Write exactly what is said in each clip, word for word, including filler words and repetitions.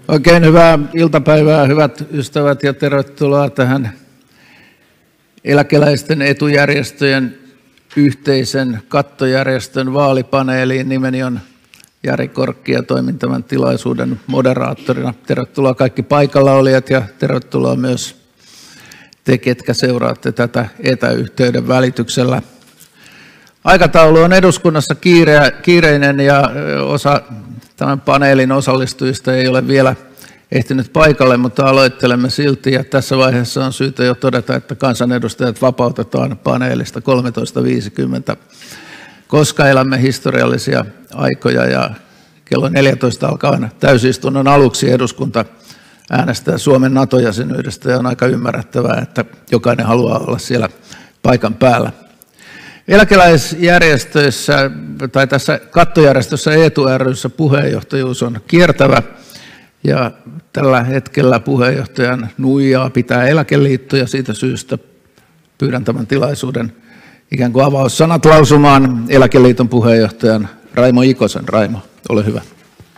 Oikein hyvää iltapäivää, hyvät ystävät, ja tervetuloa tähän eläkeläisten etujärjestöjen yhteisen kattojärjestön vaalipaneeliin. Nimeni on Jari Korkki ja toimin tämän tilaisuuden moderaattorina. Tervetuloa kaikki paikallaolijat ja tervetuloa myös te, ketkä seuraatte tätä etäyhteyden välityksellä. Aikataulu on eduskunnassa kiire, kiireinen ja osa tämän paneelin osallistujista ei ole vielä ehtinyt paikalle, mutta aloittelemme silti. Ja tässä vaiheessa on syytä jo todeta, että kansanedustajat vapautetaan paneelista kolmetoista viisikymmentä, koska elämme historiallisia aikoja ja kello neljätoista alkaen täysistunnon aluksi eduskunta äänestää Suomen NATO-jäsenyydestä ja on aika ymmärrettävää, että jokainen haluaa olla siellä paikan päällä. Eläkeläisjärjestöissä tai tässä kattojärjestössä Eetu ry:ssä puheenjohtajuus on kiertävä ja tällä hetkellä puheenjohtajan nuijaa pitää Eläkeliitto ja siitä syystä pyydän tämän tilaisuuden ikään kuin avaussanat lausumaan Eläkeliiton puheenjohtajan Raimo Ikosen. Raimo, ole hyvä.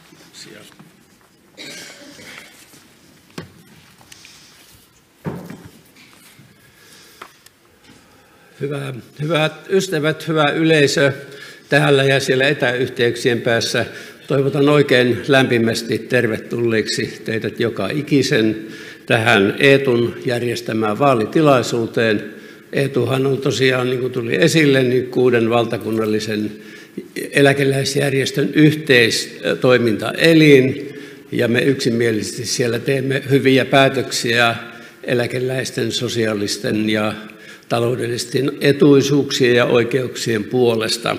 Hyvä, hyvät ystävät, hyvä yleisö täällä ja siellä etäyhteyksien päässä. Toivotan oikein lämpimästi tervetulleeksi teidät joka ikisen tähän Eetun järjestämään vaalitilaisuuteen. Eetuhan on tosiaan, niin kuin tuli esille, niin kuuden valtakunnallisen eläkeläisjärjestön yhteistoimintaelin, ja me yksimielisesti siellä teemme hyviä päätöksiä eläkeläisten sosiaalisten ja taloudellisten etuisuuksien ja oikeuksien puolesta.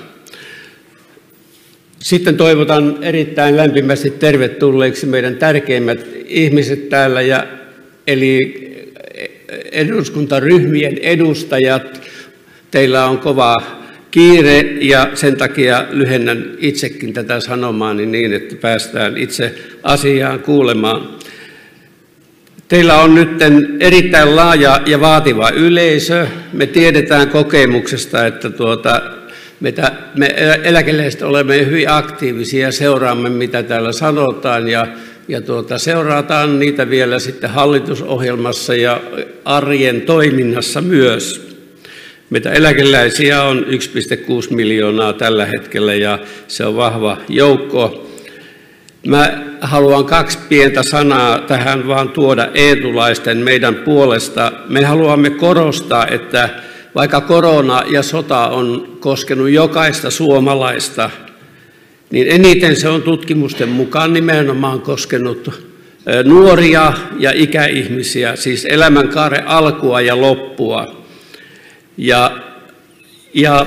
Sitten toivotan erittäin lämpimästi tervetulleeksi meidän tärkeimmät ihmiset täällä, ja, eli eduskuntaryhmien edustajat. Teillä on kova kiire ja sen takia lyhennän itsekin tätä sanomaani niin, että päästään itse asiaan kuulemaan. Teillä on nyt erittäin laaja ja vaativa yleisö. Me tiedetään kokemuksesta, että tuota, me, me eläkeläiset olemme hyvin aktiivisia ja seuraamme, mitä täällä sanotaan, ja, ja tuota, seurataan niitä vielä sitten hallitusohjelmassa ja arjen toiminnassa myös. Meitä eläkeläisiä on yksi pilkku kuusi miljoonaa tällä hetkellä ja se on vahva joukko. Mä haluan kaksi pientä sanaa tähän vaan tuoda eetulaisten meidän puolesta. Me haluamme korostaa, että vaikka korona ja sota on koskenut jokaista suomalaista, niin eniten se on tutkimusten mukaan nimenomaan koskenut nuoria ja ikäihmisiä, siis elämänkaaren alkua ja loppua. Ja, ja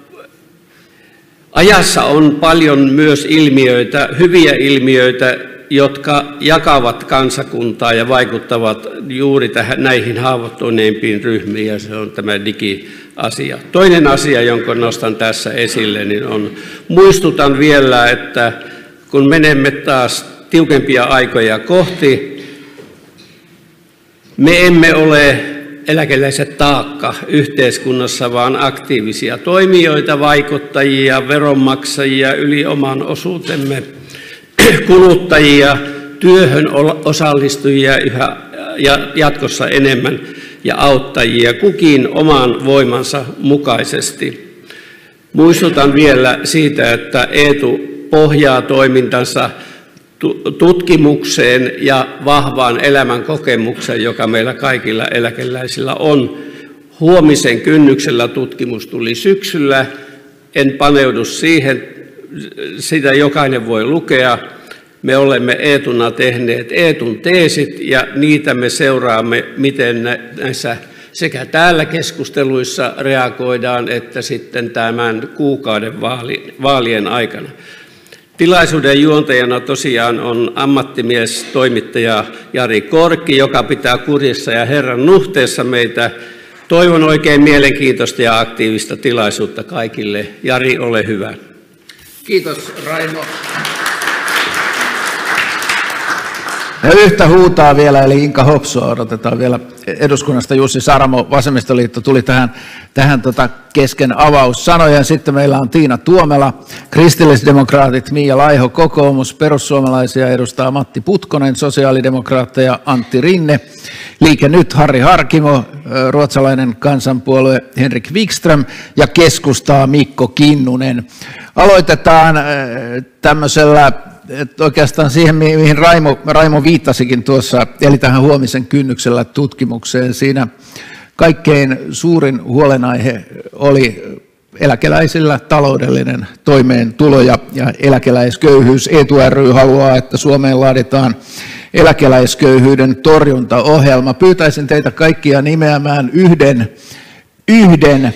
ajassa on paljon myös ilmiöitä, hyviä ilmiöitä, jotka jakavat kansakuntaa ja vaikuttavat juuri tähän, näihin haavoittuneimpiin ryhmiin, ja se on tämä digiasia. Toinen asia, jonka nostan tässä esille, niin on, muistutan vielä, että kun menemme taas tiukempia aikoja kohti, me emme ole eläkeläiset taakka yhteiskunnassa, vaan aktiivisia toimijoita, vaikuttajia, veronmaksajia, yli oman osuutemme kuluttajia, työhön osallistujia yhä ja jatkossa enemmän ja auttajia kukin oman voimansa mukaisesti. Muistutan vielä siitä, että Eetu pohjaa toimintansa tutkimukseen ja vahvaan elämän kokemukseen, joka meillä kaikilla eläkeläisillä on. Huomisen kynnyksellä tutkimus tuli syksyllä. En paneudu siihen, sitä jokainen voi lukea. Me olemme Eetuna tehneet Eetun teesit ja niitä me seuraamme, miten näissä sekä täällä keskusteluissa reagoidaan että sitten tämän kuukauden vaali, vaalien aikana. Tilaisuuden juontajana tosiaan on ammattimies, toimittaja Jari Korkki, joka pitää kurissa ja Herran nuhteessa meitä. Toivon oikein mielenkiintoista ja aktiivista tilaisuutta kaikille. Jari, ole hyvä. Kiitos, Raimo. Ja yhtä huutaa vielä, eli Inka Hopsua odotetaan vielä eduskunnasta. Jussi Saramo, Vasemmistoliitto, tuli tähän, tähän tota kesken avaussanoja. Sitten meillä on Tiina Tuomela, kristillisdemokraatit, Mia Laiho, kokoomus, perussuomalaisia edustaa Matti Putkonen, sosiaalidemokraatteja Antti Rinne, Liike Nyt, Harri Harkimo, ruotsalainen kansanpuolue Henrik Wikström ja keskustaa Mikko Kinnunen. Aloitetaan tämmöisellä, että oikeastaan siihen, mihin Raimo, Raimo viittasikin tuossa, eli tähän huomisen kynnyksellä tutkimukseen. Siinä kaikkein suurin huolenaihe oli eläkeläisillä taloudellinen toimeentulo ja, ja eläkeläisköyhyys. Eetu ry haluaa, että Suomeen laaditaan eläkeläisköyhyyden torjuntaohjelma. Pyytäisin teitä kaikkia nimeämään yhden, yhden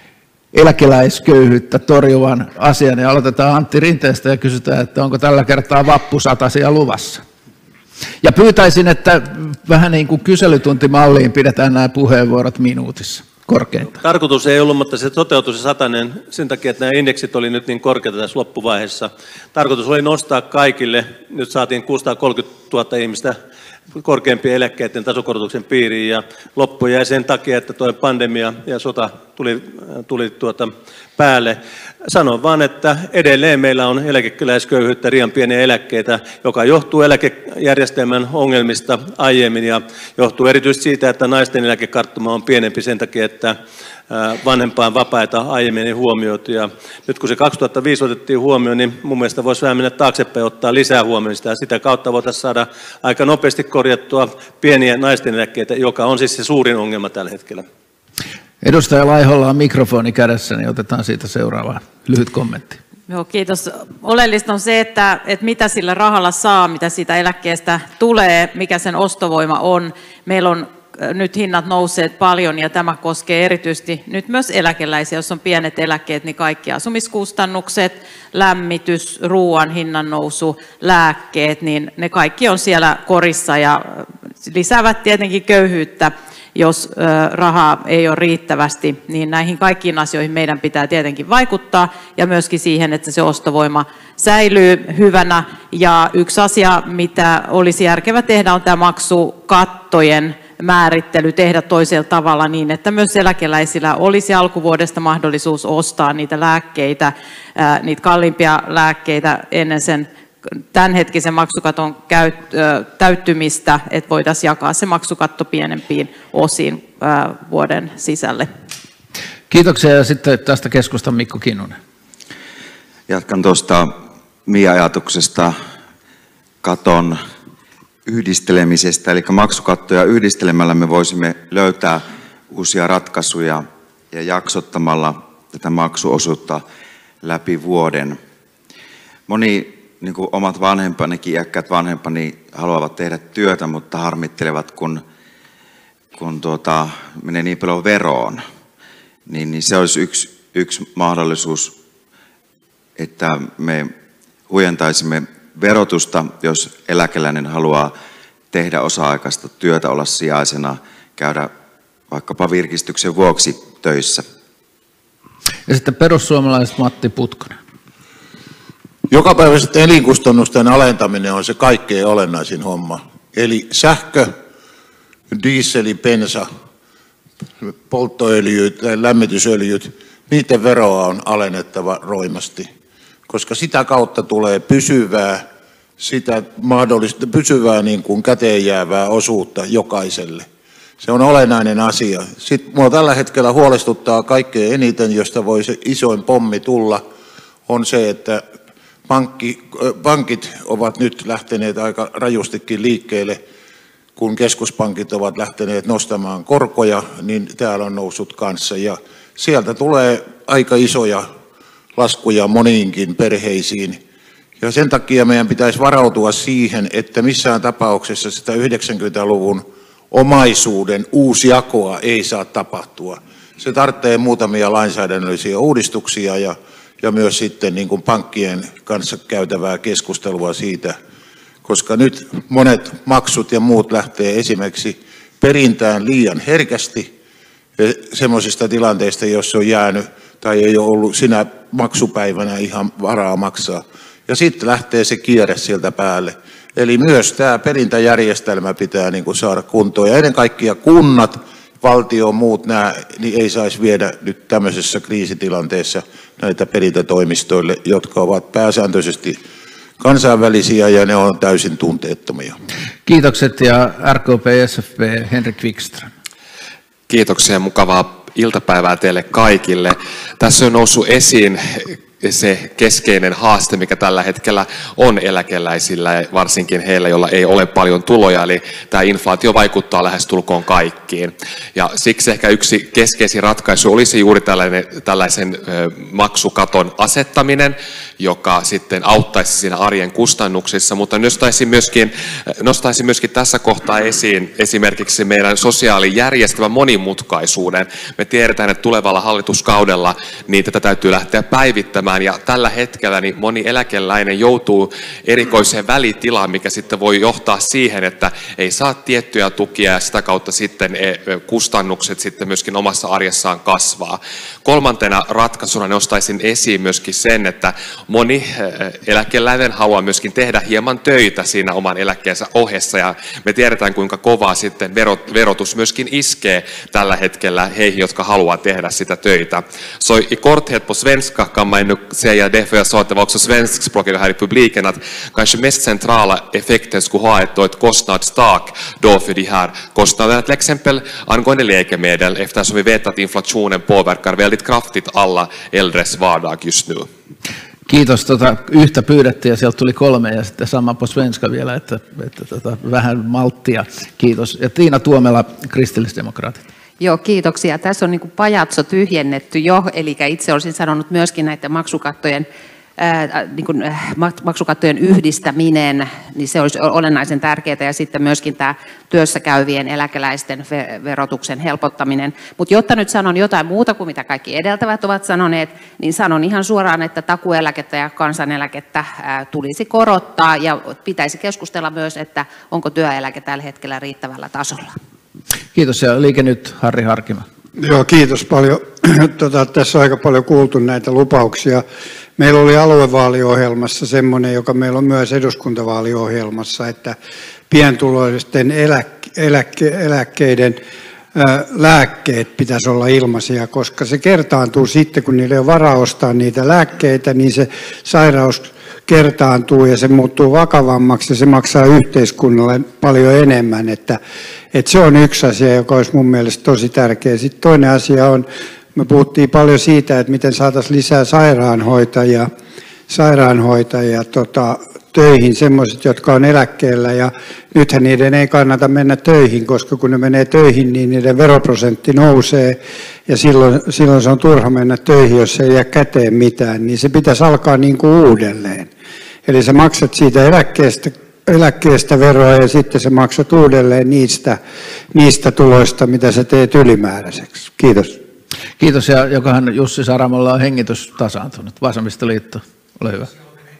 eläkeläisköyhyyttä torjuvan asian. Ja aloitetaan Antti Rinteestä ja kysytään, että onko tällä kertaa vappusatasia luvassa. Ja pyytäisin, että vähän niin kuin kyselytuntimalliin pidetään nämä puheenvuorot minuutissa korkeintaan. Tarkoitus ei ollut, mutta se toteutui se satanen sen takia, että nämä indeksit oli nyt niin korkeita tässä loppuvaiheessa. Tarkoitus oli nostaa kaikille, nyt saatiin kuusisataakolmekymmentätuhatta ihmistä korkeimpien eläkkeiden tasokorotuksen piiriin ja loppu jäi sen takia, että tuo pandemia ja sota tuli, tuli tuota päälle. Sanon vaan, että edelleen meillä on eläkeläisköyhyyttä, liian pieniä eläkkeitä, joka johtuu eläkejärjestelmän ongelmista aiemmin ja johtuu erityisesti siitä, että naisten eläkekarttuma on pienempi sen takia, että vanhempaan vapaita aiemmin ei huomioitu. Ja nyt kun se kaksituhattaviisi otettiin huomioon, niin mun mielestä voisi vähän mennä taaksepäin ja ottaa lisää huomioon sitä. Sitä kautta voitaisiin saada aika nopeasti korjattua pieniä naisten eläkkeitä, joka on siis se suurin ongelma tällä hetkellä. Edustaja Laiholla on mikrofoni kädessä, niin otetaan siitä seuraava lyhyt kommentti. Joo, kiitos. Oleellista on se, että, että mitä sillä rahalla saa, mitä siitä eläkkeestä tulee, mikä sen ostovoima on. Meillä on nyt hinnat nousseet paljon ja tämä koskee erityisesti nyt myös eläkeläisiä, jos on pienet eläkkeet, niin kaikki asumiskustannukset, lämmitys, ruoan hinnan nousu, lääkkeet, niin ne kaikki on siellä korissa ja lisäävät tietenkin köyhyyttä. Jos rahaa ei ole riittävästi, niin näihin kaikkiin asioihin meidän pitää tietenkin vaikuttaa ja myöskin siihen, että se ostovoima säilyy hyvänä. Ja yksi asia, mitä olisi järkevä tehdä, on tämä maksukattojen määrittely tehdä toisella tavalla niin, että myös eläkeläisillä olisi alkuvuodesta mahdollisuus ostaa niitä lääkkeitä, niitä kalliimpia lääkkeitä ennen sen tämänhetkisen maksukaton täyttymistä, että voitaisiin jakaa se maksukatto pienempiin osiin vuoden sisälle. Kiitoksia ja sitten tästä keskustan Mikko Kinnunen. Jatkan tuosta Mia-ajatuksesta katon yhdistelemisestä, eli maksukattoja yhdistelemällä me voisimme löytää uusia ratkaisuja ja jaksottamalla tätä maksuosuutta läpi vuoden. Moni niin kuin omat vanhempanikin, iäkkäät vanhempani haluavat tehdä työtä, mutta harmittelevat, kun, kun tuota, menee niin paljon veroon. Niin, niin se olisi yksi, yksi mahdollisuus, että me huijentaisimme verotusta, jos eläkeläinen haluaa tehdä osa-aikaista työtä, olla sijaisena, käydä vaikkapa virkistyksen vuoksi töissä. Ja sitten perussuomalaiset Matti Putkonen. Jokapäiväiset elinkustannusten alentaminen on se kaikkein olennaisin homma. Eli sähkö, dieseli, bensa, polttoöljyt, lämmitysöljyt, niiden veroa on alennettava roimasti, koska sitä kautta tulee pysyvää, sitä mahdollista, pysyvää niin kuin käteen jäävää osuutta jokaiselle. Se on olennainen asia. Sitten minua tällä hetkellä huolestuttaa kaikkein eniten, josta voi se isoin pommi tulla, on se, että Pankki, pankit ovat nyt lähteneet aika rajustikin liikkeelle, kun keskuspankit ovat lähteneet nostamaan korkoja, niin täällä on noussut kanssa. Ja sieltä tulee aika isoja laskuja moniinkin perheisiin. Ja sen takia meidän pitäisi varautua siihen, että missään tapauksessa sitä yhdeksänkymmentäluvun omaisuuden uusjakoa ei saa tapahtua. Se tarvitsee muutamia lainsäädännöllisiä uudistuksia ja ja myös sitten niin kuin pankkien kanssa käytävää keskustelua siitä, koska nyt monet maksut ja muut lähtee esimerkiksi perintään liian herkästi semmoisista tilanteista, jos on jäänyt tai ei ole ollut sinä maksupäivänä ihan varaa maksaa. Ja sitten lähtee se kierre sieltä päälle. Eli myös tämä perintäjärjestelmä pitää niin kuin saada kuntoon. Ja ennen kaikkea kunnat, valtio, muut nämä, niin ei saisi viedä nyt tämmöisessä kriisitilanteessa näitä perintätoimistoille, jotka ovat pääsääntöisesti kansainvälisiä ja ne on täysin tunteettomia. Kiitokset ja R K P S F P Henrik Wikström. Kiitoksia ja mukavaa iltapäivää teille kaikille. Tässä on noussut esiin se keskeinen haaste, mikä tällä hetkellä on eläkeläisillä ja varsinkin heillä, joilla ei ole paljon tuloja, eli tämä inflaatio vaikuttaa lähestulkoon kaikkiin. Ja siksi ehkä yksi keskeisin ratkaisu olisi juuri tällainen, tällaisen maksukaton asettaminen, joka sitten auttaisi siinä arjen kustannuksissa, mutta nostaisin myöskin, nostaisin myöskin tässä kohtaa esiin esimerkiksi meidän sosiaalijärjestelmän monimutkaisuuden. Me tiedetään, että tulevalla hallituskaudella niin tätä täytyy lähteä päivittämään, ja tällä hetkellä niin moni eläkeläinen joutuu erikoiseen välitilaan, mikä sitten voi johtaa siihen, että ei saa tiettyjä tukia ja sitä kautta sitten kustannukset sitten myöskin omassa arjessaan kasvaa. Kolmantena ratkaisuna nostaisin esiin myöskin sen, että moni eläkeläinen haluaa myöskin tehdä hieman töitä siinä oman eläkkeensä ohessa, ja me tiedetään, kuinka kovaa sitten verotus myöskin iskee tällä hetkellä heihin, jotka haluaa tehdä sitä töitä. Så i korthet på svenska kan man nu säga det, för jag sa att det var också svenskspråkiga här i publiken, att kanske mest centrala effekten skulle ha ett, då ett kostnadstak då för de här kostnaderna, till exempel angående läkemedel, eftersom vi vet att inflationen påverkar väldigt kraftigt alla äldres vardag just nu. Kiitos. Tota, yhtä pyydettiin ja sieltä tuli kolme ja sitten sama på svenska vielä, että, että tota, vähän malttia. Kiitos. Ja Tiina Tuomela, kristillisdemokraatit. Joo, kiitoksia. Tässä on niin kuin pajatso tyhjennetty jo, eli itse olisin sanonut myöskin näiden maksukattojen, ää, niin kuin, äh, maksukattojen yhdistäminen, niin se olisi olennaisen tärkeää, ja sitten myöskin tämä työssä käyvien eläkeläisten verotuksen helpottaminen. Mutta jotta nyt sanon jotain muuta kuin mitä kaikki edeltävät ovat sanoneet, niin sanon ihan suoraan, että takueläkettä ja kansaneläkettä ää, tulisi korottaa, ja pitäisi keskustella myös, että onko työeläke tällä hetkellä riittävällä tasolla. Kiitos, ja Liike Nyt, Harri Harkimo. Joo, kiitos paljon. Tota, tässä on aika paljon kuultu näitä lupauksia. Meillä oli aluevaaliohjelmassa semmoinen, joka meillä on myös eduskuntavaaliohjelmassa, että pientuloisten eläkke, eläkke, eläkkeiden ää, lääkkeet pitäisi olla ilmaisia, koska se kertaantuu sitten, kun niillä ei ole varaa ostaa niitä lääkkeitä, niin se sairaus kertaantuu ja se muuttuu vakavammaksi ja se maksaa yhteiskunnalle paljon enemmän, että, että se on yksi asia, joka olisi mun mielestä tosi tärkeä. Sitten toinen asia on, me puhuttiin paljon siitä, että miten saataisiin lisää sairaanhoitajia, sairaanhoitajia tota, töihin, semmoiset, jotka on eläkkeellä, ja nythän niiden ei kannata mennä töihin, koska kun ne menee töihin, niin niiden veroprosentti nousee, ja silloin, silloin se on turha mennä töihin, jos ei jää käteen mitään, niin se pitäisi alkaa niin kuin uudelleen. Eli sä maksat siitä eläkkeestä, eläkkeestä veroa, ja sitten sä maksat uudelleen niistä, niistä tuloista, mitä sä teet ylimääräiseksi. Kiitos. Kiitos, ja jokohan Jussi Saramolla on hengitys tasaantunut. Vasemmistoliitto, ole hyvä.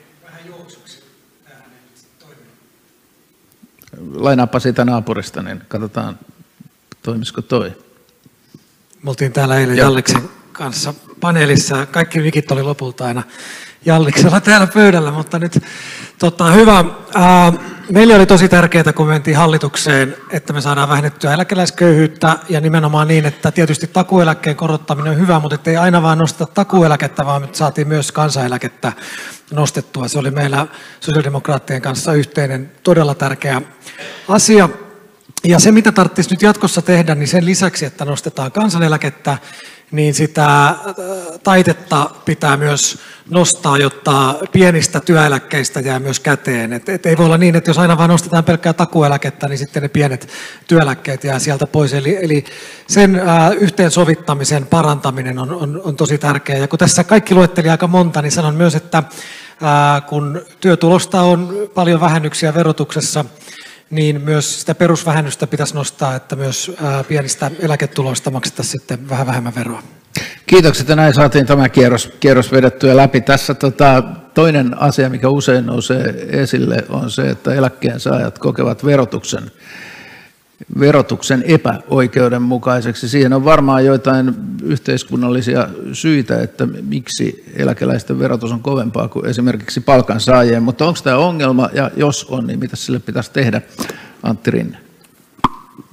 Lainaappa siitä naapurista, niin katsotaan, toimisiko toi. Me oltiin täällä eilen Jalliksen kanssa paneelissa, kaikki mikit oli lopulta aina Jalliksella täällä pöydällä, mutta nyt tota, hyvä. Ää, meille oli tosi tärkeää, kun mentiin hallitukseen, että me saadaan vähennettyä eläkeläisköyhyyttä, ja nimenomaan niin, että tietysti takueläkkeen korottaminen on hyvä, mutta ei aina vaan nosteta takueläkettä, vaan me saatiin myös kansaneläkettä nostettua. Se oli meillä sosiaalidemokraattien kanssa yhteinen todella tärkeä asia. Ja se, mitä tarvitsisi nyt jatkossa tehdä, niin sen lisäksi, että nostetaan kansaneläkettä, niin sitä taitetta pitää myös nostaa, jotta pienistä työeläkkeistä jää myös käteen. Et, et ei voi olla niin, että jos aina vaan nostetaan pelkkää takueläkettä, niin sitten ne pienet työeläkkeet jää sieltä pois. Eli, eli sen ää, yhteensovittamisen parantaminen on, on, on tosi tärkeää. Ja kun tässä kaikki luetteli aika monta, niin sanon myös, että ää, kun työtulosta on paljon vähennyksiä verotuksessa, niin myös sitä perusvähennystä pitäisi nostaa, että myös ää, pienistä eläketuloista maksettaisiin sitten vähän vähemmän veroa. Kiitokset, ja näin saatiin tämä kierros, kierros vedettyä läpi. Tässä tota, toinen asia, mikä usein nousee esille, on se, että eläkkeensaajat kokevat verotuksen verotuksen epäoikeudenmukaiseksi. Siihen on varmaan joitain yhteiskunnallisia syitä, että miksi eläkeläisten verotus on kovempaa kuin esimerkiksi palkansaajien, mutta onko tämä ongelma, ja jos on, niin mitä sille pitäisi tehdä? Antti Rinne.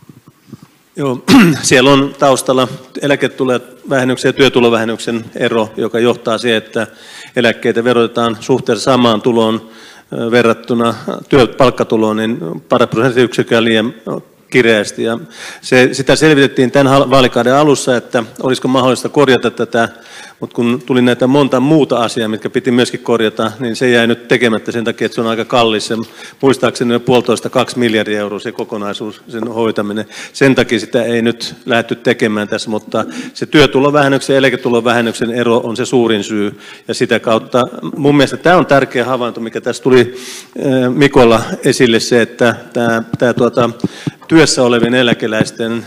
Joo, siellä on taustalla eläketulovähennyksen ja työtulovähennyksen ero, joka johtaa siihen, että eläkkeitä verotetaan suhteessa samaan tuloon verrattuna työpalkkatuloon, niin pari prosenttiyksikköä liian kireästi. Ja se, sitä selvitettiin tämän vaalikauden alussa, että olisiko mahdollista korjata tätä, mutta kun tuli näitä monta muuta asiaa, mitkä piti myöskin korjata, niin se jäi nyt tekemättä sen takia, että se on aika kallis. Se, muistaakseni noin puolitoista kaksi miljardia euroa se kokonaisuus, sen hoitaminen. Sen takia sitä ei nyt lähdetty tekemään tässä, mutta se työtulovähennyksen ja eläketulovähennyksen ero on se suurin syy. Ja sitä kautta mun mielestä tämä on tärkeä havainto, mikä tässä tuli Mikolla esille, se, että tämä, tämä tuota, työssä olevien eläkeläisten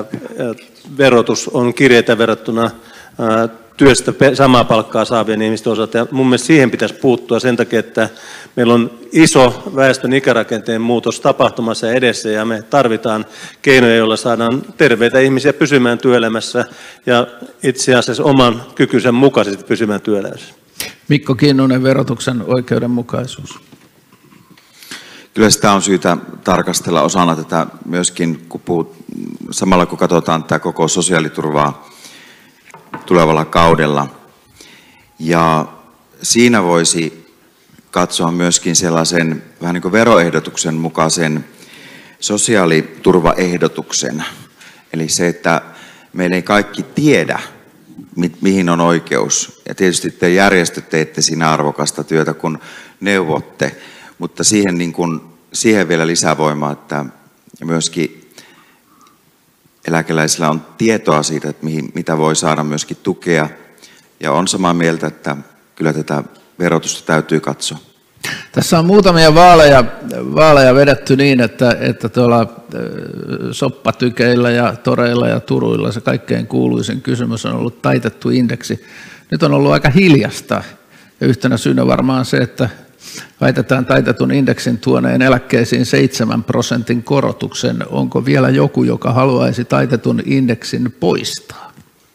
verotus on kireitä verrattuna työstä samaa palkkaa saavien ihmisten osalta. Ja mun mielestä siihen pitäisi puuttua sen takia, että meillä on iso väestön ikärakenteen muutos tapahtumassa edessä ja me tarvitaan keinoja, joilla saadaan terveitä ihmisiä pysymään työelämässä ja itse asiassa oman kykynsä mukaisesti pysymään työelämässä. Mikko Kinnunen, verotuksen oikeudenmukaisuus. Kyllä sitä on syytä tarkastella osana tätä myöskin, kun puhut, samalla kun katsotaan tätä koko sosiaaliturvaa tulevalla kaudella. Ja siinä voisi katsoa myöskin sellaisen vähän niin kuin veroehdotuksen mukaisen sosiaaliturvaehdotuksen. Eli se, että meillä ei kaikki tiedä, mi- mihin on oikeus. Ja tietysti te järjestöt teette siinä arvokasta työtä, kun neuvotte. Mutta siihen, niin kuin, siihen vielä lisävoimaa, että myöskin eläkeläisillä on tietoa siitä, että mihin, mitä voi saada myöskin tukea. Ja on samaa mieltä, että kyllä tätä verotusta täytyy katsoa. Tässä on muutamia vaaleja, vaaleja vedetty niin, että, että tuolla soppatykeillä ja toreilla ja turuilla se kaikkein kuuluisin kysymys on ollut taitettu indeksi. Nyt on ollut aika hiljasta. Ja yhtenä syynä varmaan se, että väitetään taitetun indeksin tuoneen eläkkeisiin seitsemän prosentin korotuksen. Onko vielä joku, joka haluaisi taitetun indeksin poistaa?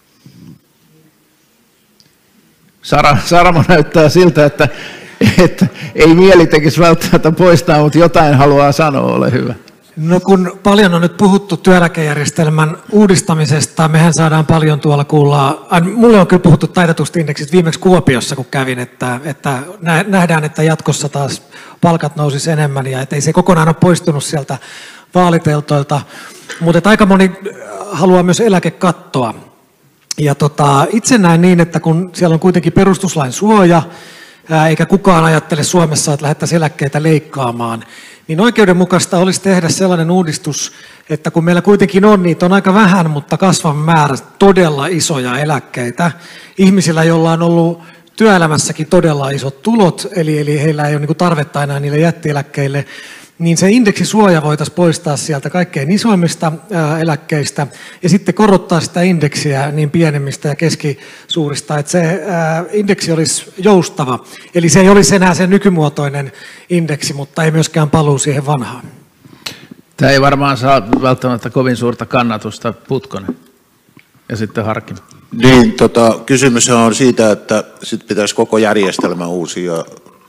Sara, Saramo näyttää siltä, että, että ei mieli tekisi välttämättä poistaa, mutta jotain haluaa sanoa, ole hyvä. No kun paljon on nyt puhuttu työeläkejärjestelmän uudistamisesta, mehän saadaan paljon tuolla kuulla, mulle on kyllä puhuttu taitetusta indeksistä viimeksi Kuopiossa, kun kävin, että, että nähdään, että jatkossa taas palkat nousisi enemmän ja että ei se kokonaan ole poistunut sieltä vaaliteltoilta, mutta aika moni haluaa myös eläkekattoa. Ja tota, itse näen niin, että kun siellä on kuitenkin perustuslain suoja, eikä kukaan ajattele Suomessa, että lähdettäisiin eläkkeitä leikkaamaan, niin oikeudenmukaista olisi tehdä sellainen uudistus, että kun meillä kuitenkin on, niitä on aika vähän, mutta kasvava määrä todella isoja eläkkeitä, ihmisillä, joilla on ollut työelämässäkin todella isot tulot, eli, eli heillä ei ole niin tarvetta enää niille jättieläkkeille, niin se indeksisuoja voitaisiin poistaa sieltä kaikkein isoimmista ää, eläkkeistä ja sitten korottaa sitä indeksiä niin pienemmistä ja keskisuurista, että se ää, indeksi olisi joustava. Eli se ei olisi enää se nykymuotoinen indeksi, mutta ei myöskään paluu siihen vanhaan. Tämä ei varmaan saa välttämättä kovin suurta kannatusta. Putkonen ja sitten Harkimo. Niin, tota, kysymys on siitä, että sit pitäisi koko järjestelmä uusia,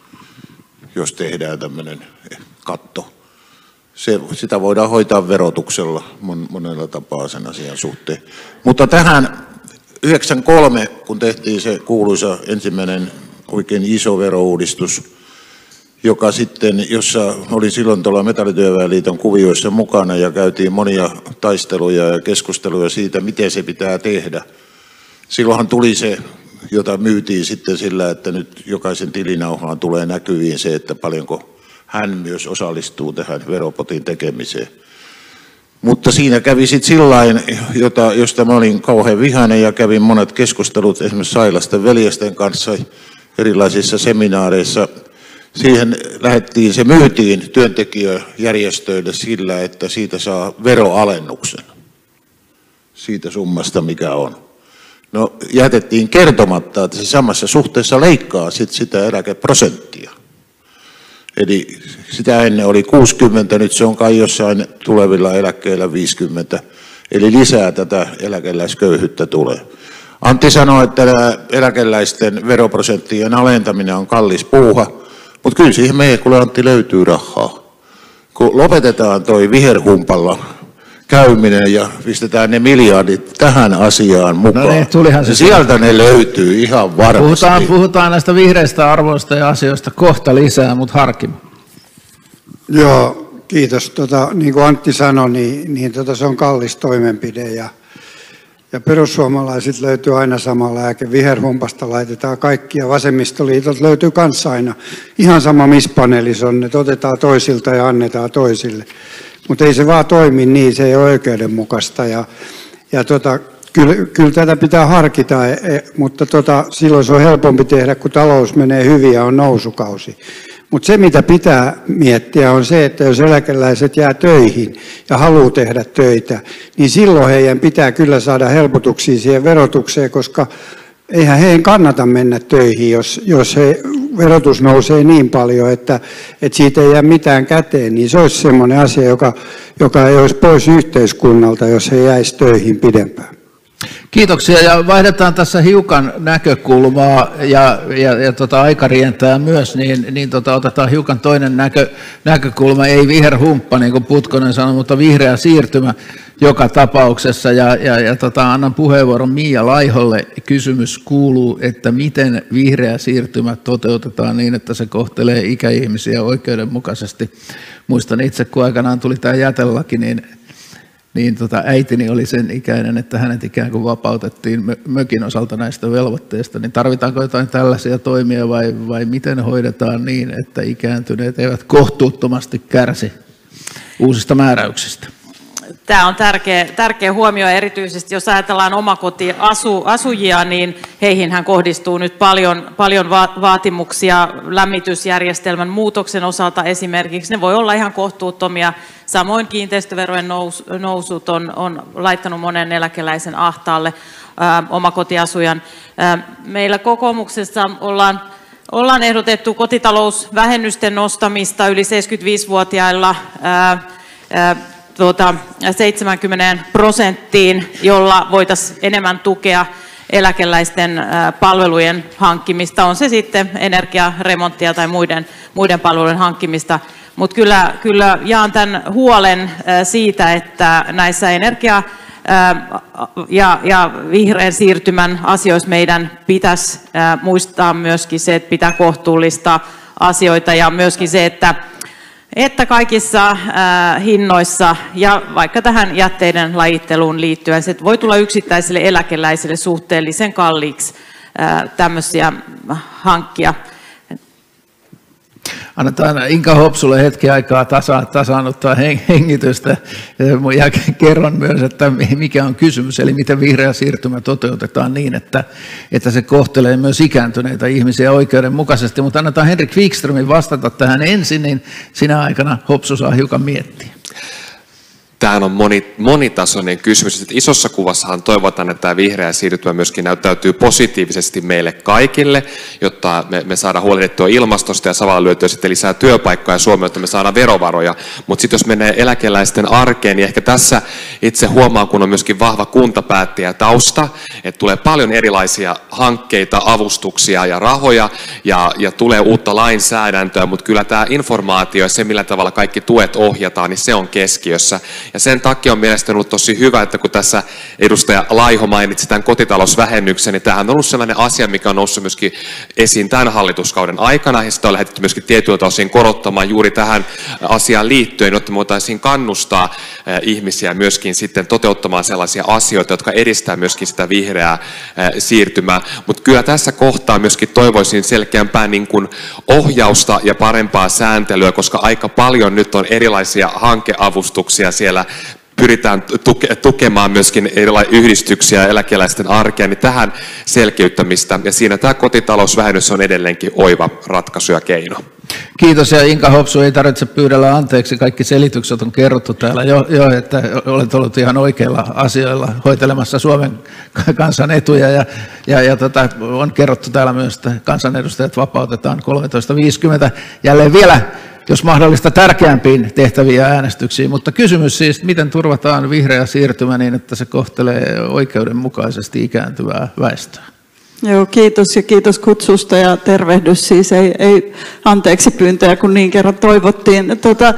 jos tehdään tämmöinen katto. Se, sitä voidaan hoitaa verotuksella mon, monella tapaa sen asian suhteen. Mutta tähän yhdeksänkymmentäkolme, kun tehtiin se kuuluisa ensimmäinen oikein iso verouudistus, joka sitten, jossa oli silloin tuolla Metallityöväenliiton kuvioissa mukana ja käytiin monia taisteluja ja keskusteluja siitä, miten se pitää tehdä. Silloinhan tuli se, jota myytiin sitten sillä, että nyt jokaisen tilinauhaan tulee näkyviin se, että paljonko hän myös osallistuu tähän veropotin tekemiseen. Mutta siinä kävi sitten sillain, jota, josta mä olin kauhean vihainen ja kävin monet keskustelut esimerkiksi Sailasten veljesten kanssa erilaisissa seminaareissa. Siihen lähdettiin, se myytiin työntekijäjärjestöille sillä, että siitä saa veroalennuksen siitä summasta, mikä on. No jätettiin kertomatta, että se samassa suhteessa leikkaa sit sitä eläkeprosenttia. Eli sitä ennen oli kuusikymmentä, nyt se on kai jossain tulevilla eläkkeillä viisikymmentä. Eli lisää tätä eläkeläisköyhyyttä tulee. Antti sanoi, että eläkeläisten veroprosenttien alentaminen on kallis puuha, mutta kyllä siihen meidän, kuule Antti, löytyy rahaa. Kun lopetetaan toi viherhumpalla käyminen ja pistetään ne miljardit tähän asiaan mukaan, no niin, tulihan se sieltä ne löytyy ihan varmasti. Puhutaan, puhutaan näistä vihreistä arvoista ja asioista kohta lisää, mutta Harkimo. Joo, kiitos. Tota, niin kuin Antti sanoi, niin, niin tota, se on kallis toimenpide ja, ja perussuomalaiset löytyy aina sama lääke. Viherhumpasta laitetaan kaikki ja vasemmistoliitot löytyy kanssa aina. Ihan sama missä paneelissa on, että otetaan toisilta ja annetaan toisille. Mutta ei se vaan toimi niin, se ei ole oikeudenmukaista. Ja, ja tota, kyllä, kyllä tätä pitää harkita, e, e, mutta tota, silloin se on helpompi tehdä, kun talous menee hyvin ja on nousukausi. Mutta se, mitä pitää miettiä, on se, että jos eläkeläiset jää töihin ja haluaa tehdä töitä, niin silloin heidän pitää kyllä saada helpotuksia siihen verotukseen, koska eihän heidän kannata mennä töihin, jos, jos he, verotus nousee niin paljon, että, että siitä ei jää mitään käteen, niin se olisi sellainen asia, joka, joka ei olisi pois yhteiskunnalta, jos he jäisi töihin pidempään. Kiitoksia ja vaihdetaan tässä hiukan näkökulmaa ja, ja, ja tota, aika rientää myös, niin, niin tota, otetaan hiukan toinen näkö, näkökulma, ei viherhumppa niin kuin Putkonen sanoi, mutta vihreä siirtymä joka tapauksessa ja, ja, ja tota, annan puheenvuoron Mia Laiholle. Kysymys kuuluu, että miten vihreä siirtymä toteutetaan niin, että se kohtelee ikäihmisiä oikeudenmukaisesti. Muistan itse, kun aikanaan tuli tämä jätelaki, niin niin tota, äitini oli sen ikäinen, että hänet ikään kuin vapautettiin mökin osalta näistä velvoitteista, niin tarvitaanko jotain tällaisia toimia vai, vai miten hoidetaan niin, että ikääntyneet eivät kohtuuttomasti kärsi uusista määräyksistä? Tämä on tärkeä, tärkeä huomio, erityisesti jos ajatellaan omakotiasujia, niin heihinhän kohdistuu nyt paljon, paljon va- vaatimuksia lämmitysjärjestelmän muutoksen osalta esimerkiksi. Ne voi olla ihan kohtuuttomia. Samoin kiinteistöverojen nous, nousut on, on laittanut monen eläkeläisen ahtaalle ää, omakotiasujan. Ää, meillä kokoomuksessa ollaan Ollaan ehdotettu kotitalousvähennysten nostamista yli seitsemänkymmentäviisivuotiailla ää, ää, tuota, seitsemänkymmentä prosenttiin, jolla voitaisiin enemmän tukea eläkeläisten ää, palvelujen hankkimista, on se sitten energiaremonttia tai muiden, muiden palvelujen hankkimista. Mutta kyllä, kyllä jaan tämän huolen ää, siitä, että näissä energia- Ja, ja vihreän siirtymän asioissa meidän pitäisi äh, muistaa myöskin se, että pitää kohtuullistaa asioita ja myöskin se, että, että kaikissa äh, hinnoissa ja vaikka tähän jätteiden lajitteluun liittyen, se voi tulla yksittäisille eläkeläisille suhteellisen kalliiksi äh, tämmöisiä hankkia. Annetaan Inka Hopsulle hetki aikaa tasa, tasaannuttaa hengitystä ja kerron myös, että mikä on kysymys, eli miten vihreä siirtymä toteutetaan niin, että, että se kohtelee myös ikääntyneitä ihmisiä oikeudenmukaisesti, mutta annetaan Henrik Wikströmin vastata tähän ensin, niin sinä aikana Hopsu saa hiukan miettiä. Tämähän on moni, monitasoinen kysymys. Isossa kuvassahan toivotaan, että tämä vihreä siirtymä myöskin näyttäytyy positiivisesti meille kaikille, jotta me, me saadaan huolehdittua ilmastosta ja samalla lyötyä sitten lisää työpaikkoja Suomeen, jotta me saadaan verovaroja. Mutta sitten jos menee eläkeläisten arkeen, niin ehkä tässä itse huomaan, kun on myöskin vahva kuntapäättäjä tausta, että tulee paljon erilaisia hankkeita, avustuksia ja rahoja ja, ja tulee uutta lainsäädäntöä, mutta kyllä tämä informaatio ja se, millä tavalla kaikki tuet ohjataan, niin se on keskiössä. Ja sen takia on mielestäni ollut tosi hyvä, että kun tässä edustaja Laiho mainitsi tämän kotitalousvähennyksen, niin tämähän on ollut sellainen asia, mikä on noussut myöskin esiin tämän hallituskauden aikana, ja sitä on lähdetty myöskin tietyiltä osin korottamaan juuri tähän asiaan liittyen, jotta me voitaisiin kannustaa ihmisiä myöskin sitten toteuttamaan sellaisia asioita, jotka edistää myöskin sitä vihreää siirtymää. Mutta kyllä tässä kohtaa myöskin toivoisin selkeämpää niin kuin ohjausta ja parempaa sääntelyä, koska aika paljon nyt on erilaisia hankeavustuksia siellä, pyritään tuke, tukemaan myöskin erilaisia yhdistyksiä ja eläkeläisten arkea, niin tähän selkeyttämistä. Ja siinä tämä kotitalousvähennys on edelleenkin oiva ratkaisu ja keino. Kiitos, ja Inka Hopsu, ei tarvitse pyydellä anteeksi. Kaikki selitykset on kerrottu täällä jo, jo että olet ollut ihan oikeilla asioilla hoitelemassa Suomen kansan etuja. Ja, ja, ja tota, on kerrottu täällä myös, että kansanedustajat vapautetaan kolmetoista viisikymmentä. Jälleen vielä jos mahdollista tärkeämpiin tehtäviin äänestyksiin. Mutta kysymys siis, miten turvataan vihreä siirtymä niin, että se kohtelee oikeudenmukaisesti ikääntyvää väestöä? Joo, kiitos ja kiitos kutsusta ja tervehdys siis, ei, ei anteeksi pyyntöjä, kun niin kerran toivottiin. Tota,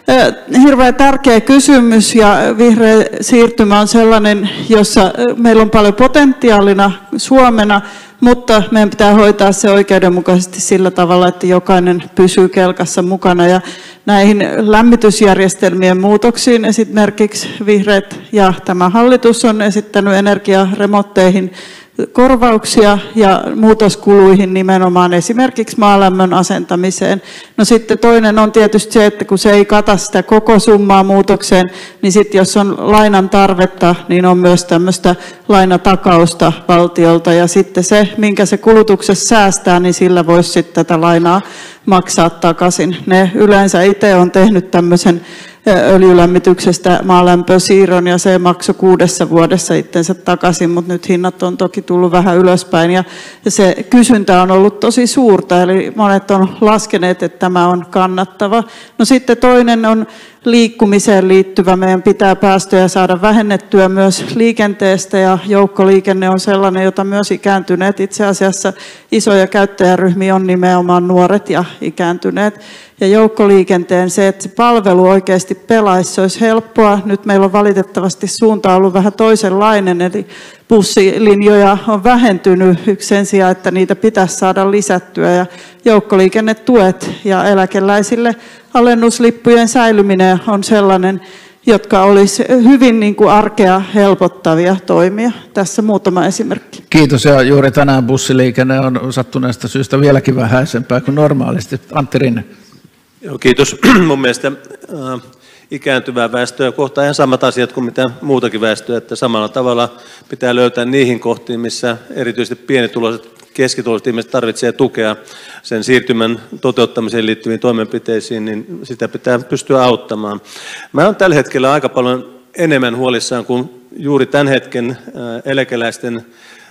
hirveän tärkeä kysymys ja vihreä siirtymä on sellainen, jossa meillä on paljon potentiaalina Suomena, mutta meidän pitää hoitaa se oikeudenmukaisesti sillä tavalla, että jokainen pysyy kelkassa mukana. Ja näihin lämmitysjärjestelmien muutoksiin esimerkiksi vihreät ja tämä hallitus on esittänyt energiaremontteihin korvauksia ja muutoskuluihin nimenomaan esimerkiksi maalämmön asentamiseen. No sitten toinen on tietysti se, että kun se ei kata sitä koko summaa muutokseen, niin sitten jos on lainan tarvetta, niin on myös tämmöistä lainatakausta valtiolta ja sitten se, minkä se kulutuksessa säästää, niin sillä voisi sitten tätä lainaa maksaa takaisin. Ne yleensä itse on tehnyt tämmöisen öljylämmityksestä maalämpösiirron ja se maksoi kuudessa vuodessa itsensä takaisin, mutta nyt hinnat on toki tullut vähän ylöspäin ja se kysyntä on ollut tosi suurta, eli monet on laskeneet, että tämä on kannattava. No sitten toinen on liikkumiseen liittyvä. Meidän pitää päästöjä saada vähennettyä myös liikenteestä ja joukkoliikenne on sellainen, jota myös ikääntyneet itse asiassa isoja käyttäjäryhmiä on nimenomaan nuoret ja ikääntyneet. Ja joukkoliikenteen se, että se palvelu oikeasti pelaisi, se olisi helppoa. Nyt meillä on valitettavasti suunta ollut vähän toisenlainen, eli bussilinjoja on vähentynyt sen sijaan, että niitä pitäisi saada lisättyä. Ja joukkoliikennetuet ja eläkeläisille alennuslippujen säilyminen on sellainen, jotka olisi hyvin niin kuin arkea helpottavia toimia. Tässä muutama esimerkki. Kiitos, ja juuri tänään bussiliikenne on sattuneesta syystä vieläkin vähäisempää kuin normaalisti. Antti Rinne. Joo, kiitos. Mun mielestä äh, ikääntyvää väestöä kohtaa ihan samat asiat kuin mitä muutakin väestöä, että samalla tavalla pitää löytää niihin kohtiin, missä erityisesti pienituloiset, keskituloiset ihmiset tarvitsee tukea sen siirtymän toteuttamiseen liittyviin toimenpiteisiin, niin sitä pitää pystyä auttamaan. Mä olen tällä hetkellä aika paljon enemmän huolissaan kuin juuri tämän hetken äh, eläkeläisten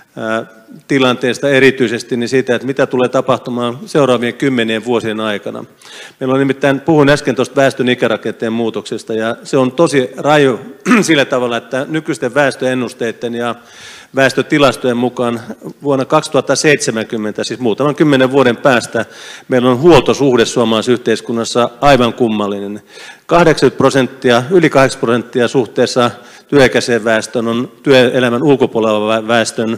tilanteesta erityisesti, niin siitä, että mitä tulee tapahtumaan seuraavien kymmenien vuosien aikana. Meillä on nimittäin, puhuin äsken tuosta väestön ikärakenteen muutoksesta, ja se on tosi raju sillä tavalla, että nykyisten väestöennusteiden ja väestötilastojen mukaan vuonna kaksituhattaseitsemänkymmentä, siis muutaman kymmenen vuoden päästä, meillä on huoltosuhde suomalaisessa yhteiskunnassa aivan kummallinen. kahdeksankymmentä prosenttia, yli kahdeksankymmentä prosenttia suhteessa työikäiseen väestön on työelämän ulkopuolella väestön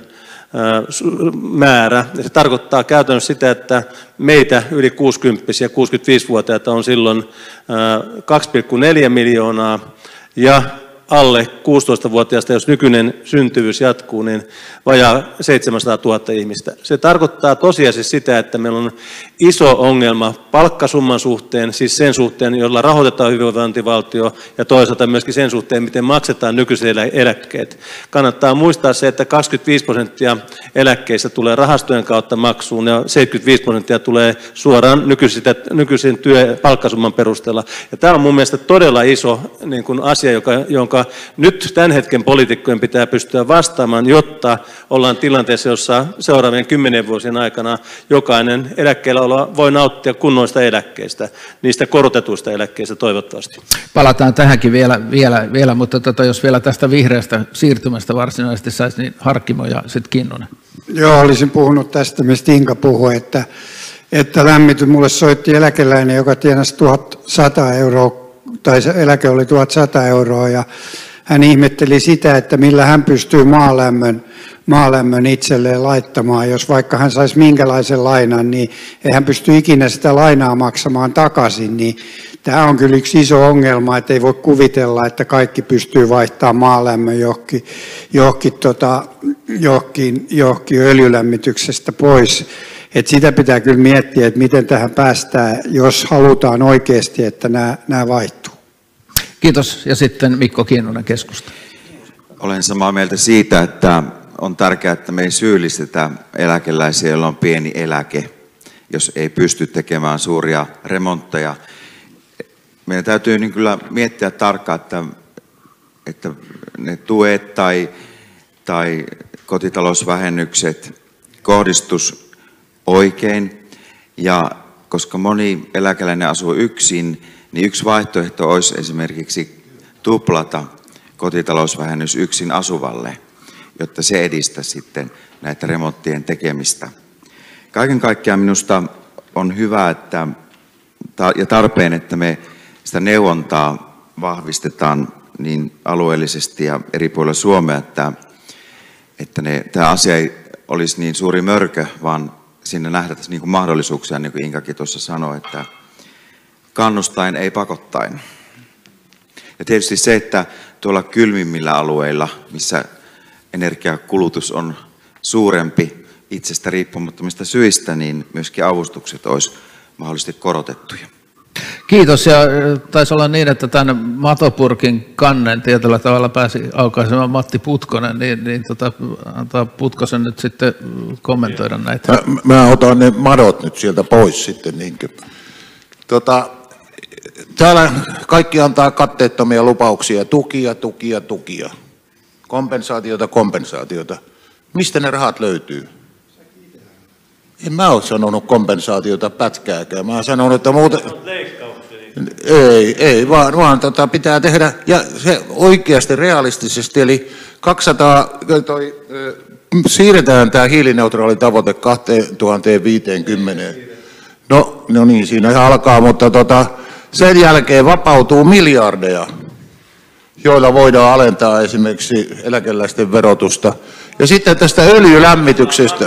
määrä. Ja se tarkoittaa käytännössä sitä, että meitä yli kuusikymppisiä, kuusikymmentäviisivuotiaita on silloin kaksi pilkku neljä miljoonaa ja alle kuusitoistavuotiaista, jos nykyinen syntyvyys jatkuu, niin vajaa seitsemänsataatuhatta ihmistä. Se tarkoittaa tosiasiassa sitä, että meillä on iso ongelma palkkasumman suhteen, siis sen suhteen, jolla rahoitetaan hyvinvointivaltio, ja toisaalta myöskin sen suhteen, miten maksetaan nykyiset eläkkeet. Kannattaa muistaa se, että kaksikymmentäviisi prosenttia eläkkeistä tulee rahastojen kautta maksuun, ja seitsemänkymmentäviisi prosenttia tulee suoraan nykyisen työ- palkkasumman perusteella. Ja tämä on mun mielestä todella iso niin kuin asia, joka, jonka nyt tämän hetken poliitikkojen pitää pystyä vastaamaan, jotta ollaan tilanteessa, jossa seuraavien kymmenen vuosien aikana jokainen eläkkeellä oleva voi nauttia kunnoista eläkkeistä, niistä korotetuista eläkkeistä toivottavasti. Palataan tähänkin vielä, vielä, vielä mutta tota, jos vielä tästä vihreästä siirtymästä varsinaisesti saisi, niin Harkimo ja sitten Kinnunen. Joo, olisin puhunut tästä, mistä Inka puhui, että, että lämmity. Mulle soitti eläkeläinen, joka tienasi tuhatsata euroa, tai se eläke oli tuhatsata euroa, ja hän ihmetteli sitä, että millä hän pystyy maalämmön, maalämmön itselleen laittamaan. Jos vaikka hän saisi minkälaisen lainan, niin ei hän pysty ikinä sitä lainaa maksamaan takaisin. Niin tämä on kyllä yksi iso ongelma, että ei voi kuvitella, että kaikki pystyy vaihtamaan maalämmön johonkin, johonkin, tota, johonkin, johonkin öljylämmityksestä pois. Et sitä pitää kyllä miettiä, että miten tähän päästään, jos halutaan oikeasti, että nämä, nämä vaihtuu. Kiitos. Ja sitten Mikko Kinnunen, keskusta. Olen samaa mieltä siitä, että on tärkeää, että me ei syyllistetä eläkeläisiä, joilla on pieni eläke, jos ei pysty tekemään suuria remontteja. Meidän täytyy niin kyllä miettiä tarkkaan, että, että ne tuet tai, tai kotitalousvähennykset kohdistus oikein ja koska moni eläkeläinen asuu yksin, niin yksi vaihtoehto olisi esimerkiksi tuplata kotitalousvähennys yksin asuvalle, jotta se edistää sitten näitä remonttien tekemistä. Kaiken kaikkiaan minusta on hyvä että, ja tarpeen, että me sitä neuvontaa vahvistetaan niin alueellisesti ja eri puolilla Suomea, että, että ne, tämä asia ei olisi niin suuri mörkö, vaan siinä nähdään niin kuin mahdollisuuksia, niin kuin Inkakin tuossa sanoi, että kannustain ei pakottain. Ja tietysti se, että tuolla kylmimmillä alueilla, missä energiakulutus on suurempi itsestä riippumattomista syistä, niin myöskin avustukset olisi mahdollisesti korotettuja. Kiitos, ja taisi olla niin, että tämän matopurkin kannen tietyllä tavalla pääsi aukaisemaan Matti Putkonen, niin, niin tota, antaa Putkosen nyt sitten kommentoida näitä. Mä, mä otan ne madot nyt sieltä pois sitten. Niinkö. Tota, täällä kaikki antaa katteettomia lupauksia, tukia, tukia, tukia, kompensaatiota, kompensaatiota. Mistä ne rahat löytyy? En mä ole sanonut kompensaatiota pätkääkään. Mä oon sanonut, että muuten... Ei, ei, vaan, vaan tota pitää tehdä, ja se oikeasti realistisesti, eli kaksisataa, toi, siirretään tämä hiilineutraali tavoite kaksituhattaviisikymmentä. No, no niin, siinä ihan alkaa, mutta tota, sen jälkeen vapautuu miljardeja, joilla voidaan alentaa esimerkiksi eläkeläisten verotusta. Ja sitten tästä öljylämmityksestä.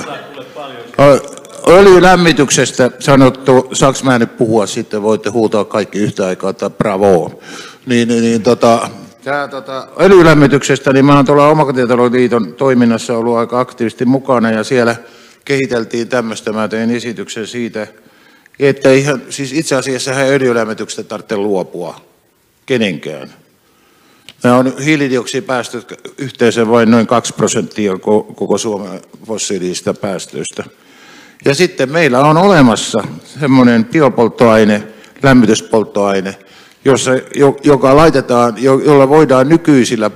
Öljylämmityksestä sanottu, saanko mä nyt puhua sitten, voitte huutaa kaikki yhtä aikaa, että bravo. Niin, niin, niin tota, tää, tota, öljylämmityksestä, niin mä oon tuolla Omakotitalousliiton toiminnassa ollut aika aktiivisesti mukana, ja siellä kehiteltiin tämmöistä, mä tein esityksen siitä, että ihan, siis itse asiassa öljylämmityksestä tarvitsee luopua kenenkään. Nämä on hiilidioksidipäästöt yhteensä vain noin kaksi prosenttia koko Suomen fossiilisista päästöistä. Ja sitten meillä on olemassa semmoinen biopolttoaine, lämmityspolttoaine, jossa, joka laitetaan, jolla voidaan nykyisillä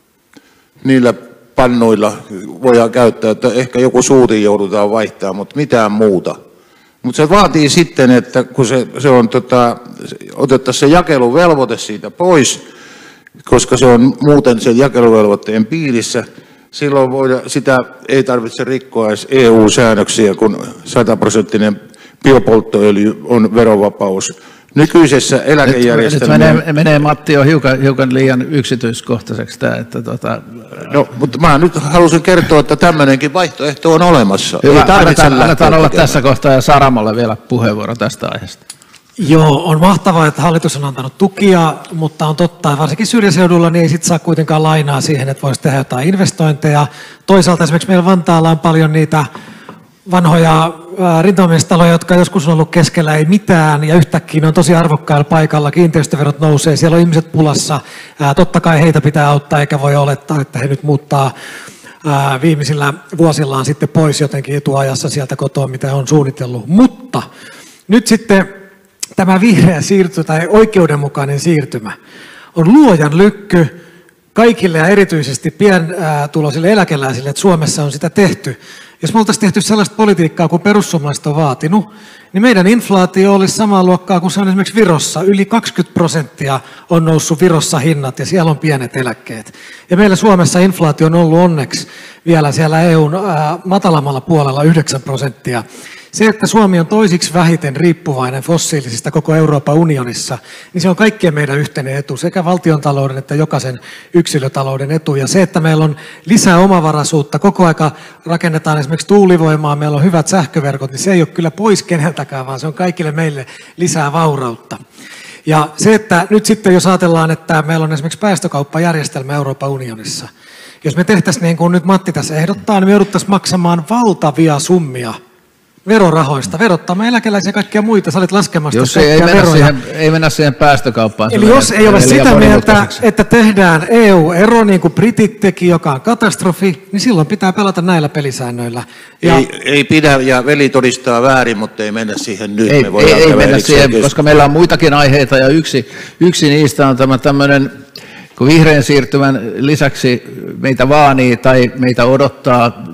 niillä pannuilla voidaan käyttää, että ehkä joku suutin joudutaan vaihtaa, mutta mitään muuta. Mutta se vaatii sitten, että kun se, se on, tota, otettaisiin se jakeluvelvoite siitä pois, koska se on muuten sen jakeluvelvoitteen piirissä, silloin voida, sitä ei tarvitse rikkoa edes E U-säännöksiä, kun sataprosenttinen biopolttoöljy on verovapaus. Nykyisessä eläkejärjestelmässä... Nyt, nyt menee, menee Matti jo hiukan, hiukan liian yksityiskohtaiseksi tämä, että tota... No, mutta mä nyt halusin kertoa, että tämmöinenkin vaihtoehto on olemassa. Hyvä, ei annetaan, annetaan olla tekemään. Tässä kohtaa, ja Saramolle vielä puheenvuoro tästä aiheesta. Joo, on mahtavaa, että hallitus on antanut tukia, mutta on totta, että varsinkin syrjäseudulla niin ei sit saa kuitenkaan lainaa siihen, että voisi tehdä jotain investointeja. Toisaalta esimerkiksi meillä Vantaalla on paljon niitä vanhoja rintamamiestaloja, jotka joskus on ollut keskellä ei mitään, ja yhtäkkiä ne on tosi arvokkailla paikalla, kiinteistöverot nousee, siellä on ihmiset pulassa. Totta kai heitä pitää auttaa, eikä voi olettaa, että he nyt muuttaa viimeisillä vuosillaan sitten pois jotenkin etuajassa sieltä kotoa, mitä on suunnitellut. Mutta nyt sitten tämä vihreä siirtymä tai oikeudenmukainen siirtymä on luojan lykky kaikille ja erityisesti pientuloisille eläkeläisille, että Suomessa on sitä tehty. Jos me oltaisiin tehty sellaista politiikkaa, kuin perussuomalaiset on vaatinut, niin meidän inflaatio olisi samaa luokkaa kuin se on esimerkiksi Virossa. Yli kaksikymmentä prosenttia on noussut Virossa hinnat ja siellä on pienet eläkkeet. Ja meillä Suomessa inflaatio on ollut onneksi vielä siellä E U:n matalammalla puolella yhdeksän prosenttia. Se, että Suomi on toisiksi vähiten riippuvainen fossiilisista koko Euroopan unionissa, niin se on kaikkien meidän yhteinen etu, sekä valtiontalouden että jokaisen yksilötalouden etu. Ja se, että meillä on lisää omavaraisuutta, koko aika rakennetaan esimerkiksi tuulivoimaa, meillä on hyvät sähköverkot, niin se ei ole kyllä pois keneltäkään, vaan se on kaikille meille lisää vaurautta. Ja se, että nyt sitten jos ajatellaan, että meillä on esimerkiksi päästökauppajärjestelmä Euroopan unionissa, jos me tehtäisiin niin kuin nyt Matti tässä ehdottaa, niin me jouduttaisiin maksamaan valtavia summia verorahoista, verottamaan eläkeläisiä ja kaikkia muita. Sä olet laskemassa jos ei mennä, siihen, ei mennä siihen päästökauppaan. Eli jos ei ole sitä mieltä, että tehdään E U-ero, niin kuin britit teki, joka on katastrofi, niin silloin pitää pelata näillä pelisäännöillä. Ja ei, ei pidä, ja veli todistaa väärin, mutta ei mennä siihen nyt. Ei, Me ei, ei mennä siihen, koska meillä on muitakin aiheita, ja yksi, yksi niistä on tämä tämmöinen, kun vihreän siirtymän lisäksi meitä vaanii tai meitä odottaa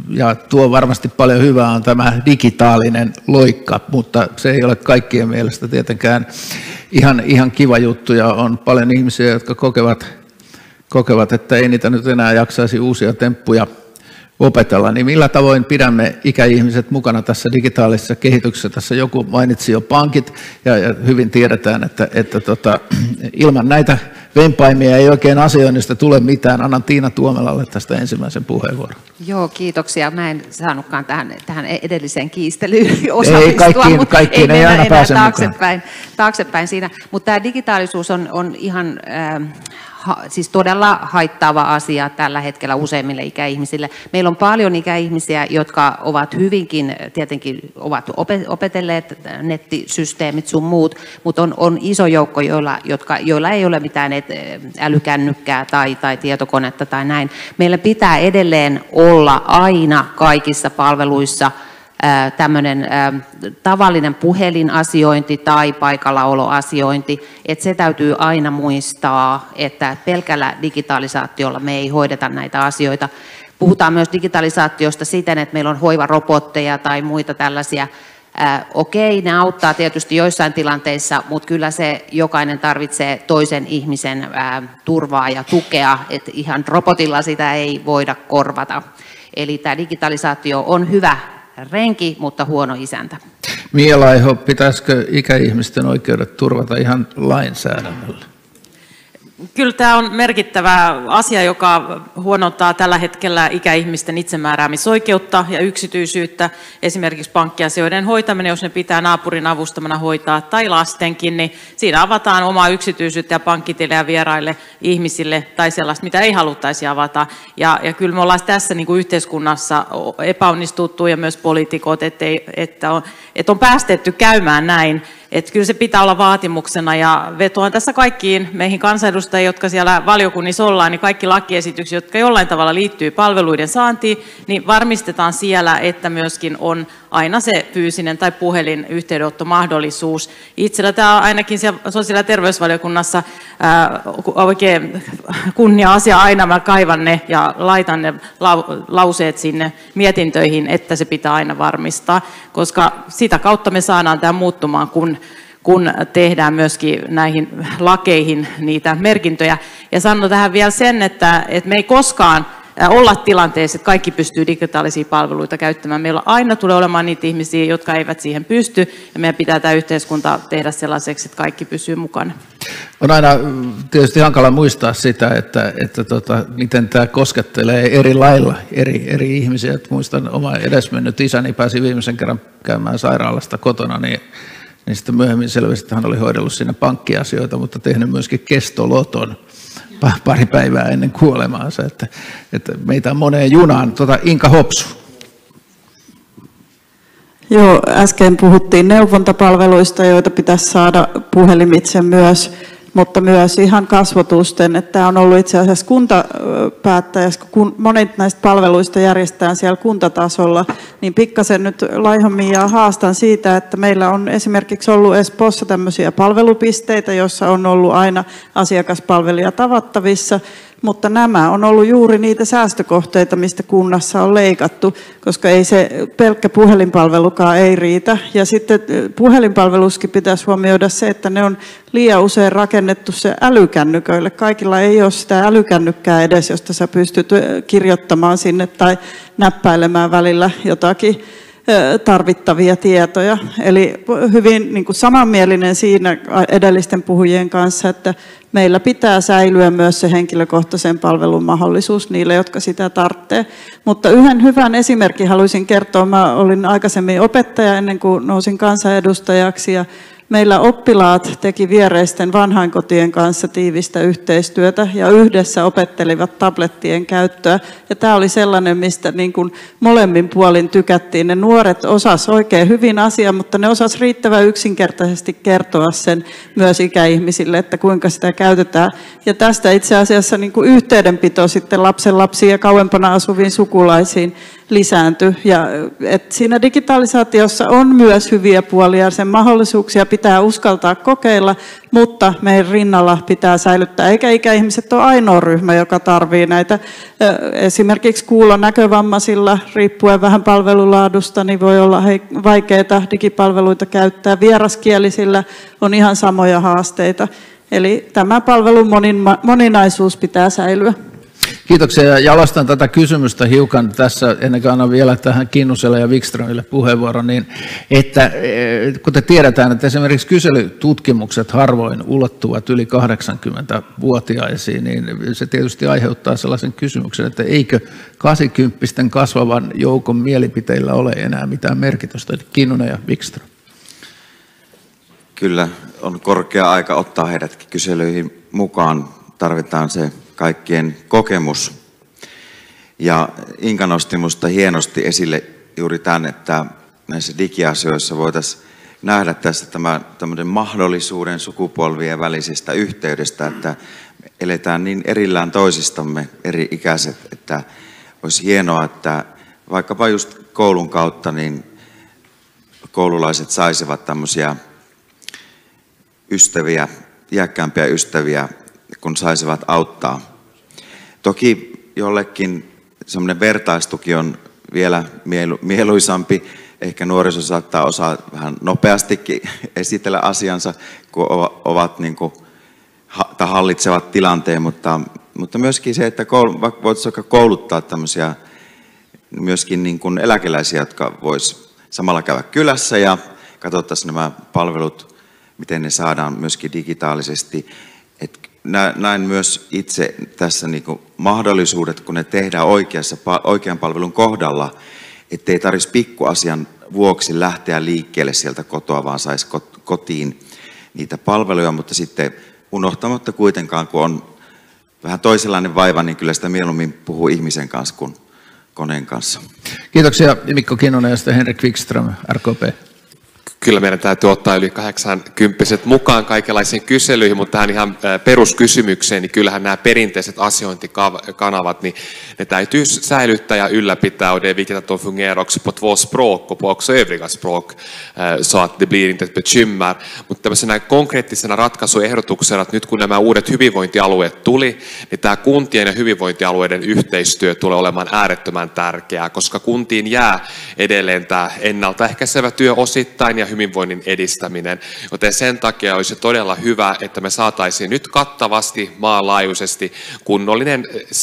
ja tuo varmasti paljon hyvää on tämä digitaalinen loikka, mutta se ei ole kaikkien mielestä tietenkään ihan, ihan kiva juttu, ja on paljon ihmisiä, jotka kokevat, kokevat, että ei niitä nyt enää jaksaisi uusia temppuja opetella, niin millä tavoin pidämme ikäihmiset mukana tässä digitaalisessa kehityksessä? Tässä joku mainitsi jo pankit, ja, ja hyvin tiedetään, että, että tota, ilman näitä vempaimia ei oikein asioinnista tule mitään. Annan Tiina Tuomelalle tästä ensimmäisen puheenvuoron. Joo, kiitoksia. Mä en saanutkaan tähän, tähän edelliseen kiistelyyn osallistua, ei, kaikkiin, mutta kaikkiin ei, ei mennä aina enää pääse taaksepäin, taaksepäin siinä. Mutta tämä digitaalisuus on, on ihan äh, ha, siis todella haittaava asia tällä hetkellä useimmille ikäihmisille. Meillä on paljon ikäihmisiä, jotka ovat hyvinkin, tietenkin ovat opetelleet nettisysteemit sun muut, mutta on, on iso joukko, joilla, jotka, joilla ei ole mitään älykännykkää tai, tai tietokonetta tai näin. Meillä pitää edelleen olla aina kaikissa palveluissa tämmöinen tavallinen puhelinasiointi tai paikallaoloasiointi, että se täytyy aina muistaa, että pelkällä digitalisaatiolla me ei hoideta näitä asioita. Puhutaan myös digitalisaatiosta siten, että meillä on hoivarobotteja tai muita tällaisia. Äh, okei, ne auttaa tietysti joissain tilanteissa, mutta kyllä se jokainen tarvitsee toisen ihmisen äh, turvaa ja tukea, että ihan robotilla sitä ei voida korvata. Eli tämä digitalisaatio on hyvä renki, mutta huono isäntä. Mia Laiho, pitäisikö ikäihmisten oikeudet turvata ihan lainsäädännöllä? Kyllä tämä on merkittävä asia, joka huonontaa tällä hetkellä ikäihmisten itsemääräämisoikeutta ja yksityisyyttä. Esimerkiksi pankkiasioiden hoitaminen, jos ne pitää naapurin avustamana hoitaa, tai lastenkin, niin siinä avataan omaa yksityisyyttä ja pankkitilejä vieraille ihmisille tai sellaista, mitä ei haluttaisi avata. Ja, ja kyllä me ollaan tässä niin kuin yhteiskunnassa epäonnistuttu ja myös poliitikot, ettei, että, on, että on päästetty käymään näin. Että kyllä se pitää olla vaatimuksena, ja vetoan tässä kaikkiin meihin kansanedustajiin, jotka siellä valiokunnissa ollaan, niin kaikki lakiesitykset, jotka jollain tavalla liittyy palveluiden saantiin, niin varmistetaan siellä, että myöskin on aina se fyysinen tai puhelin yhteydenottomahdollisuus. Itsellä tämä ainakin siellä sosiaali- ja terveysvaliokunnassa ää, oikein kunnia-asia aina, mä kaivan ne ja laitan ne lauseet sinne mietintöihin, että se pitää aina varmistaa, koska sitä kautta me saadaan tämä muuttumaan, kun kun tehdään myöskin näihin lakeihin niitä merkintöjä. Ja sanon tähän vielä sen, että, että me ei koskaan olla tilanteessa, että kaikki pystyy digitaalisia palveluita käyttämään. Meillä aina tulee olemaan niitä ihmisiä, jotka eivät siihen pysty, ja meidän pitää tämä yhteiskunta tehdä sellaiseksi, että kaikki pysyy mukana. On aina tietysti hankala muistaa sitä, että, että tota, miten tämä koskettelee eri lailla eri, eri ihmisiä. Et muistan oma edesmennyt isäni pääsi viimeisen kerran käymään sairaalasta kotona, niin niin sitten myöhemmin selvisi, että hän oli hoidellut siinä pankkiasioita, mutta tehnyt myöskin kestoloton pari päivää ennen kuolemaansa, että, että meitä on moneen junaan. Tuota, Inka Hopsu. Joo, äsken puhuttiin neuvontapalveluista, joita pitäisi saada puhelimitse myös, mutta myös ihan kasvotusten, että tämä on ollut itse asiassa kuntapäättäjässä, kun monet näistä palveluista järjestetään siellä kuntatasolla, niin pikkasen nyt Laihon ja haastan siitä, että meillä on esimerkiksi ollut Espoossa tämmöisiä palvelupisteitä, joissa on ollut aina asiakaspalvelija tavattavissa, mutta nämä on ollut juuri niitä säästökohteita, mistä kunnassa on leikattu, koska ei se pelkkä puhelinpalvelukaan ei riitä. Ja sitten puhelinpalveluskin pitäisi huomioida se, että ne on liian usein rakennettu se älykännyköille. Kaikilla ei ole sitä älykännykkää edes, josta sä pystyt kirjoittamaan sinne tai näppäilemään välillä jotakin tarvittavia tietoja. Eli hyvin niin kuin samanmielinen siinä edellisten puhujien kanssa, että meillä pitää säilyä myös se henkilökohtaisen palvelun mahdollisuus niille, jotka sitä tarvitsee. Mutta yhden hyvän esimerkin haluaisin kertoa. Mä olin aikaisemmin opettaja ennen kuin nousin kansanedustajaksi, ja meillä oppilaat teki viereisten vanhainkotien kanssa tiivistä yhteistyötä ja yhdessä opettelivat tablettien käyttöä. Ja tämä oli sellainen, mistä niin kuin molemmin puolin tykättiin. Ne nuoret osas oikein hyvin asiaa, mutta ne osas riittävän yksinkertaisesti kertoa sen myös ikäihmisille, että kuinka sitä käytetään. Ja tästä itse asiassa niin kuin yhteydenpito sitten lapsen lapsiin ja kauempana asuviin sukulaisiin lisääntyi. Ja, et siinä digitalisaatiossa on myös hyviä puolia, sen mahdollisuuksia pitää uskaltaa kokeilla, mutta meidän rinnalla pitää säilyttää, eikä ikäihmiset ole ainoa ryhmä, joka tarvitsee näitä. Esimerkiksi kuulon näkövammaisilla, riippuen vähän palvelulaadusta, niin voi olla vaikeaa digipalveluita käyttää. Vieraskielisillä on ihan samoja haasteita. Eli tämä palvelun moninaisuus pitää säilyä. Kiitoksia ja jalostan tätä kysymystä hiukan tässä, ennen kuin annan vielä tähän Kinnuselle ja Wikströmille puheenvuoron, niin että kuten tiedetään, että esimerkiksi kyselytutkimukset harvoin ulottuvat yli kahdeksankymmentävuotiaisiin, niin se tietysti aiheuttaa sellaisen kysymyksen, että eikö kahdeksankymppisten kasvavan joukon mielipiteillä ole enää mitään merkitystä. Kinnunen ja Wikström. Kyllä on korkea aika ottaa heidätkin kyselyihin mukaan. Tarvitaan se kaikkien kokemus. Ja Inka nosti minusta hienosti esille juuri tämän, että näissä digiasioissa voitaisiin nähdä tässä tämä tämmöinen mahdollisuuden sukupolvien välisestä yhteydestä, että eletään niin erillään toisistamme, eri ikäiset, että olisi hienoa, että vaikkapa just koulun kautta niin koululaiset saisivat tämmöisiä ystäviä, iäkkäämpiä ystäviä, kun saisivat auttaa. Toki jollekin semmoinen vertaistuki on vielä mielu, mieluisampi. Ehkä nuoriso saattaa osaa vähän nopeastikin esitellä asiansa, kun ovat niin kuin, tai hallitsevat tilanteen, mutta, mutta myöskin se, että voitaisiin kouluttaa tämmöisiä myöskin niin kuin eläkeläisiä, jotka vois samalla käydä kylässä ja katsottaisiin nämä palvelut, miten ne saadaan myöskin digitaalisesti. Et näin myös itse tässä niinku mahdollisuudet, kun ne tehdään oikeassa, oikean palvelun kohdalla, ettei tarvitsisi pikkuasian vuoksi lähteä liikkeelle sieltä kotoa, vaan saisi kotiin niitä palveluja, mutta sitten unohtamatta kuitenkaan, kun on vähän toisenlainen vaiva, niin kyllä sitä mieluummin puhuu ihmisen kanssa kuin koneen kanssa. Kiitoksia Mikko Kinnunen ja sitten Henrik Wikström, R K P. Kyllä meidän täytyy ottaa yli kahdeksankymppiset mukaan kaikenlaisiin kyselyihin, mutta tähän ihan peruskysymykseen, niin kyllähän nämä perinteiset asiointikanavat, niin ne täytyy säilyttää ja ylläpitää, och det är viktigt att de fungerar också på två språk och på också övriga språk, så att det blir inte ett bekymmer. Mutta tämmöisenä konkreettisena ratkaisuehdotuksena, että nyt kun nämä uudet hyvinvointialueet tuli, niin tämä kuntien ja hyvinvointialueiden yhteistyö tulee olemaan äärettömän tärkeää, koska kuntiin jää edelleen tämä ennaltaehkäisevä työ osittain ja hyvinvoinnin edistäminen, joten sen takia olisi todella hyvä, että me saataisiin nyt kattavasti maanlaajuisesti kunnollinen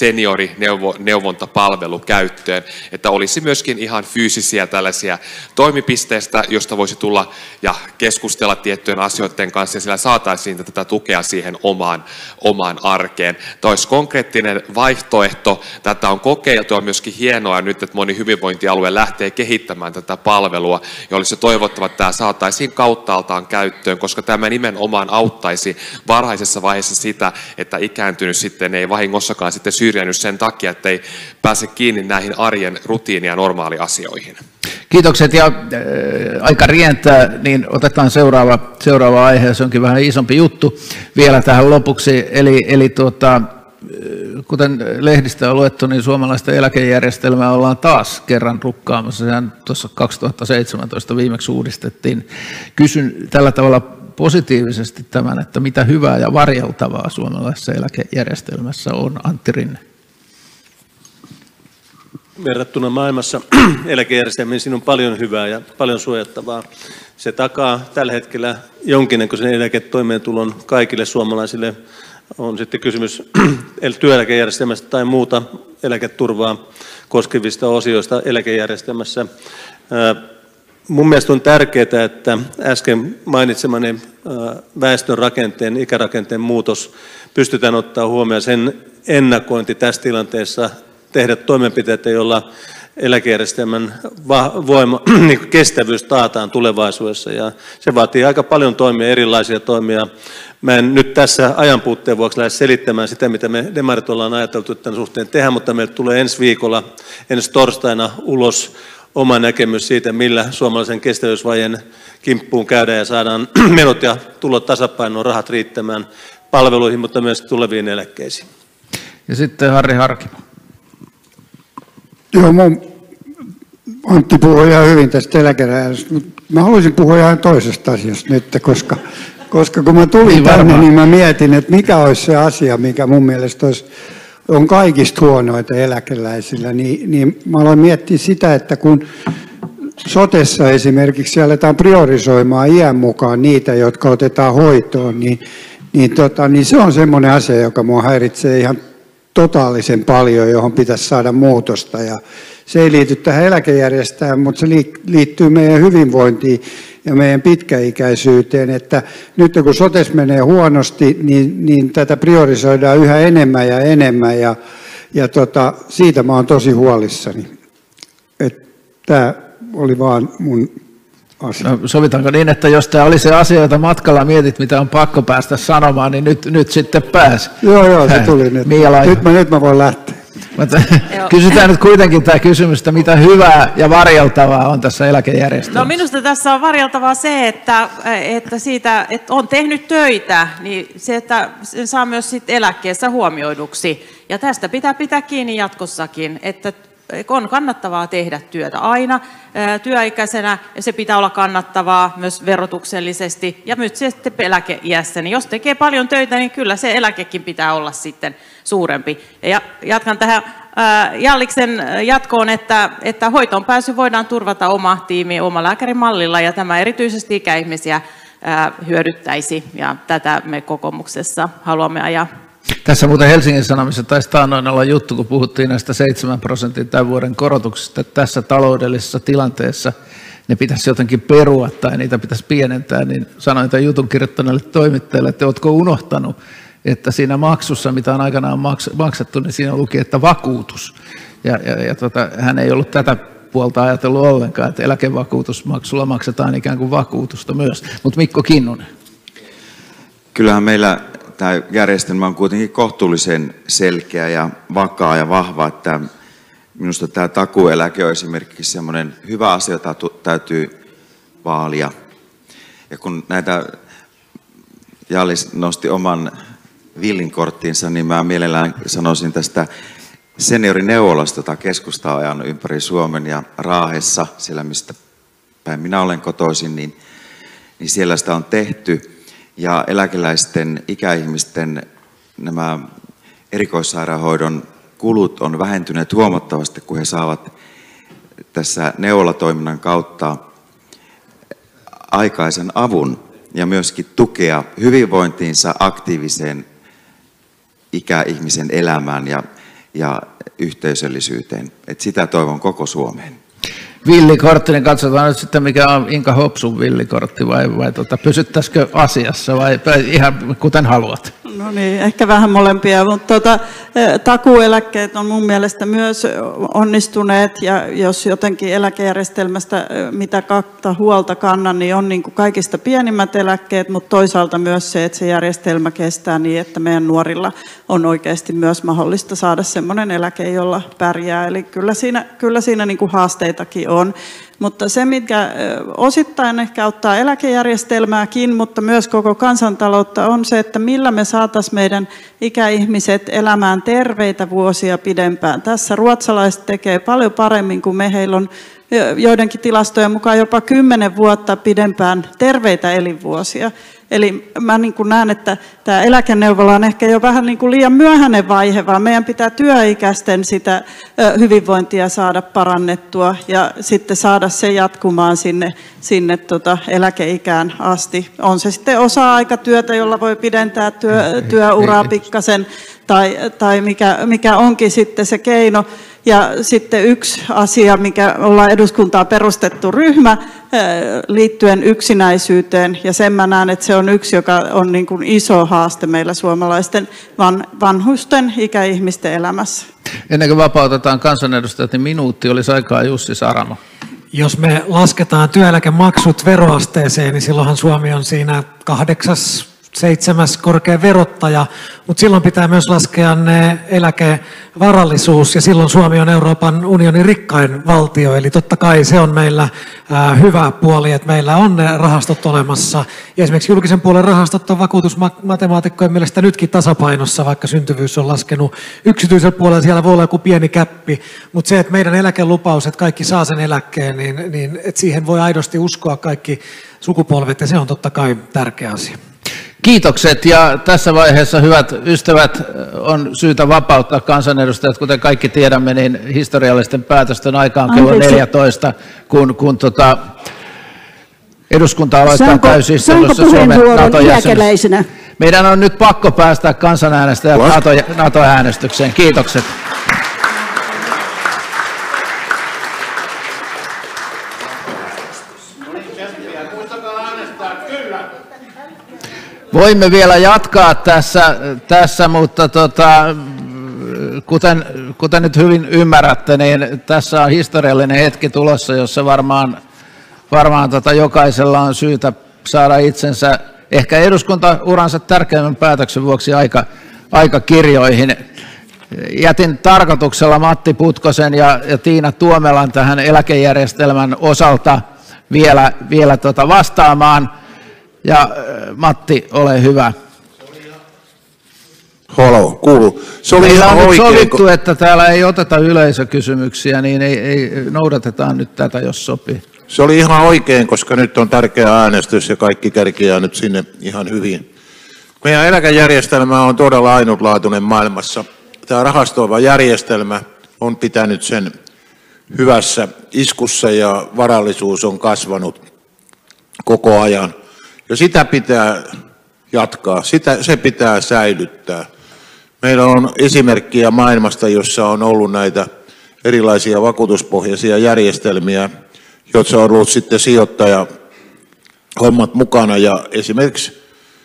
seniorineuvontapalvelu käyttöön, että olisi myöskin ihan fyysisiä tällaisia toimipisteistä, josta voisi tulla ja keskustella tiettyjen asioiden kanssa ja sillä saataisiin tätä tukea siihen omaan, omaan arkeen. Tämä olisi konkreettinen vaihtoehto, tätä on kokeiltu ja myöskin hienoa nyt, että moni hyvinvointialue lähtee kehittämään tätä palvelua ja olisi toivottava, että tämä saataisiin kauttaaltaan käyttöön, koska tämä nimenomaan auttaisi varhaisessa vaiheessa sitä, että ikääntynyt sitten ei vahingossakaan sitten syrjännyt sen takia, että ei pääse kiinni näihin arjen rutiini- ja normaaliasioihin. Kiitokset ja äh, aika rientää, niin otetaan seuraava, seuraava aihe, se onkin vähän isompi juttu vielä tähän lopuksi, eli, eli tuota, kuten lehdistä on luettu, niin suomalaista eläkejärjestelmää ollaan taas kerran rukkaamassa. Sehän tuossa kaksituhattaseitsemäntoista viimeksi uudistettiin. Kysyn tällä tavalla positiivisesti tämän, että mitä hyvää ja varjeltavaa suomalaisessa eläkejärjestelmässä on. Antti Rinne. Verrattuna maailmassa eläkejärjestelmiin siinä on paljon hyvää ja paljon suojattavaa. Se takaa tällä hetkellä jonkinnäköisen eläketoimeentulon kaikille suomalaisille. On sitten kysymys työeläkejärjestelmästä tai muuta eläketurvaa koskevista osioista eläkejärjestelmässä. Mun mielestä on tärkeää, että äsken mainitsemani väestön rakenteen, ikärakenteen muutos pystytään ottaa huomioon sen ennakointi tässä tilanteessa, tehdä toimenpiteitä, joilla eläkejärjestelmän voima, niin kestävyys taataan tulevaisuudessa. Ja se vaatii aika paljon toimia, erilaisia toimia. Mä en nyt tässä ajanpuutteen vuoksi lähde selittämään sitä, mitä me demarit ollaan ajateltu tämän suhteen tehdä, mutta meille tulee ensi viikolla, ensi torstaina ulos oma näkemys siitä, millä suomalaisen kestävyysvajeen kimppuun käydään ja saadaan menot ja tulot tasapainoon, rahat riittämään palveluihin, mutta myös tuleviin eläkkeisiin. Ja sitten Harri Harkimo. Joo, mun Antti puhui ihan hyvin tästä eläkeläisestä, mutta mä haluaisin puhua ihan toisesta asiasta nyt, koska, koska kun mä tulin niin tänne, varmaan. niin mä mietin, että mikä olisi se asia, mikä mun mielestä olisi, on kaikista huonoita eläkeläisillä, niin, niin mä aloin miettiä sitä, että kun sotessa esimerkiksi aletaan priorisoimaan iän mukaan niitä, jotka otetaan hoitoon, niin, niin, tota, niin se on semmoinen asia, joka mua häiritsee ihan totaalisen paljon, johon pitäisi saada muutosta. Ja se ei liity tähän eläkejärjestelmään, mutta se liittyy meidän hyvinvointiin ja meidän pitkäikäisyyteen, että nyt kun sotes menee huonosti, niin, niin tätä priorisoidaan yhä enemmän ja enemmän, ja, ja tota, siitä mä oon tosi huolissani. Tämä oli vaan mun asia. No, sovitaanko niin, että jos tämä oli se asia, jota matkalla mietit, mitä on pakko päästä sanomaan, niin nyt, nyt sitten pääsi. Joo, joo, se tuli nyt. Nyt mä, nyt mä voin lähteä. Kysytään nyt kuitenkin tämä kysymys, että mitä hyvää ja varjeltavaa on tässä eläkejärjestelmässä? No minusta tässä on varjeltavaa se, että, että siitä, että on tehnyt töitä, niin se, että se saa myös sit eläkkeessä huomioiduksi. Ja tästä pitää pitää kiinni jatkossakin, että on kannattavaa tehdä työtä aina työikäisenä, ja se pitää olla kannattavaa myös verotuksellisesti ja myös sitten eläkeiässä. Niin jos tekee paljon töitä, niin kyllä se eläkekin pitää olla sitten suurempi. Ja jatkan tähän Jalliksen jatkoon, että, että hoitoon pääsy voidaan turvata oma tiimi oma lääkärimallilla, ja tämä erityisesti ikäihmisiä hyödyttäisi, ja tätä me kokoomuksessa haluamme ajaa. Tässä muuten Helsingin Sanomissa taisi taannoin olla juttu, kun puhuttiin näistä seitsemän prosentin tämän vuoden korotuksista, että tässä taloudellisessa tilanteessa ne pitäisi jotenkin perua tai niitä pitäisi pienentää, niin sanoin tämän jutun kirjoittaneelle toimittajalle, että oletko unohtanut, että siinä maksussa, mitä on aikanaan maksettu, niin siinä luki, että vakuutus. Ja, ja, ja tota, hän ei ollut tätä puolta ajatellut ollenkaan, että eläkevakuutusmaksulla maksetaan ikään kuin vakuutusta myös. Mutta Mikko Kinnunen. Kyllähän meillä tämä järjestelmä on kuitenkin kohtuullisen selkeä ja vakaa ja vahva, että minusta tämä takuueläke on esimerkiksi semmoinen hyvä asia, jota täytyy vaalia. Ja kun näitä Jallis nosti oman villin korttinsa, niin mä mielellään sanoisin tästä seniorineuvolasta, jota keskusta on ajanut ympäri Suomen ja Raahessa, siellä mistä päin minä olen kotoisin, niin, niin siellä sitä on tehty. Ja eläkeläisten, ikäihmisten nämä erikoissairaanhoidon kulut on vähentyneet huomattavasti, kun he saavat tässä neuvolatoiminnan kautta aikaisen avun ja myöskin tukea hyvinvointiinsa, aktiiviseen ikäihmisen elämään ja, ja yhteisöllisyyteen. Et sitä toivon koko Suomeen. Villikortti, niin katsotaan nyt sitten, mikä on Inka Hopsun villikortti, vai, vai tota, pysyttäisikö asiassa, vai ihan kuten haluat? No niin, ehkä vähän molempia, mutta tota, takuueläkkeet on mun mielestä myös onnistuneet, ja jos jotenkin eläkejärjestelmästä mitä kahta huolta kannan, niin on niin kuin kaikista pienimmät eläkkeet, mutta toisaalta myös se, että se järjestelmä kestää niin, että meidän nuorilla on oikeasti myös mahdollista saada semmoinen eläke, jolla pärjää, eli kyllä siinä, kyllä siinä niin kuin haasteitakin on. Mutta se, mitkä osittain ehkä auttaa eläkejärjestelmääkin, mutta myös koko kansantaloutta, on se, että millä me saataisiin meidän ikäihmiset elämään terveitä vuosia pidempään. Tässä ruotsalaiset tekee paljon paremmin kuin me. Heillä on joidenkin tilastojen mukaan jopa kymmenen vuotta pidempään terveitä elinvuosia. Eli mä niin kuin näen, että tämä eläkeneuvola on ehkä jo vähän niin kuin liian myöhäinen vaihe, vaan meidän pitää työikäisten sitä hyvinvointia saada parannettua ja sitten saada se jatkumaan sinne, sinne tota eläkeikään asti. On se sitten osa-aikatyötä, jolla voi pidentää työ, työuraa pikkasen, tai, tai mikä, mikä onkin sitten se keino. Ja sitten yksi asia, mikä ollaan eduskuntaa perustettu ryhmä liittyen yksinäisyyteen, ja sen mä näen, että se on yksi, joka on niin kuin iso haaste meillä suomalaisten van, vanhusten ikäihmisten elämässä. Ennen kuin vapautetaan kansanedustajat, niin minuutti olisi aikaa Jussi Saramo. Jos me lasketaan työeläkemaksut veroasteeseen, niin silloinhan Suomi on siinä kahdeksas seitsemäs korkein verottaja, mutta silloin pitää myös laskea ne eläkevarallisuus, ja silloin Suomi on Euroopan unionin rikkain valtio, eli totta kai se on meillä ää, hyvä puoli, että meillä on ne rahastot olemassa, ja esimerkiksi julkisen puolen rahastot on vakuutusmatemaatikkojen mielestä nytkin tasapainossa, vaikka syntyvyys on laskenut. Yksityisellä puolella siellä voi olla joku pieni käppi, mutta se, että meidän eläkelupaus, että kaikki saa sen eläkkeen, niin, niin että siihen voi aidosti uskoa kaikki sukupolvet, ja se on totta kai tärkeä asia. Kiitokset, ja tässä vaiheessa, hyvät ystävät, on syytä vapauttaa kansanedustajat. Kuten kaikki tiedämme, niin historiallisten päätösten aika on kello neljätoista, kun, kun tota, eduskunta aloittaa täysistunnossa Suomen NATO-jäsenyydestä. Meidän on nyt pakko päästä kansanäänestäjät NATO-äänestykseen. Kiitokset. Voimme vielä jatkaa tässä, tässä mutta tota, kuten, kuten nyt hyvin ymmärrätte, niin tässä on historiallinen hetki tulossa, jossa varmaan, varmaan tota jokaisella on syytä saada itsensä ehkä eduskuntauransa tärkeimmän päätöksen vuoksi aika, aika kirjoihin. Jätin tarkoituksella Matti Putkosen ja, ja Tiina Tuomelan tähän eläkejärjestelmän osalta vielä, vielä tota vastaamaan. Ja Matti, ole hyvä. Halo, kuuluu. Se oli Meillä ihan on oikein, nyt sovittu, kun... että täällä ei oteta yleisökysymyksiä, niin ei, ei, noudatetaan nyt tätä, jos sopii. Se oli ihan oikein, koska nyt on tärkeä äänestys ja kaikki kärkiää nyt sinne ihan hyvin. Meidän eläkejärjestelmä on todella ainutlaatuinen maailmassa. Tämä rahastoiva järjestelmä on pitänyt sen hyvässä iskussa ja varallisuus on kasvanut koko ajan. Ja sitä pitää jatkaa, sitä, se pitää säilyttää. Meillä on esimerkkiä maailmasta, jossa on ollut näitä erilaisia vakuutuspohjaisia järjestelmiä, joissa on ollut sitten sijoittaja hommat mukana. Ja esimerkiksi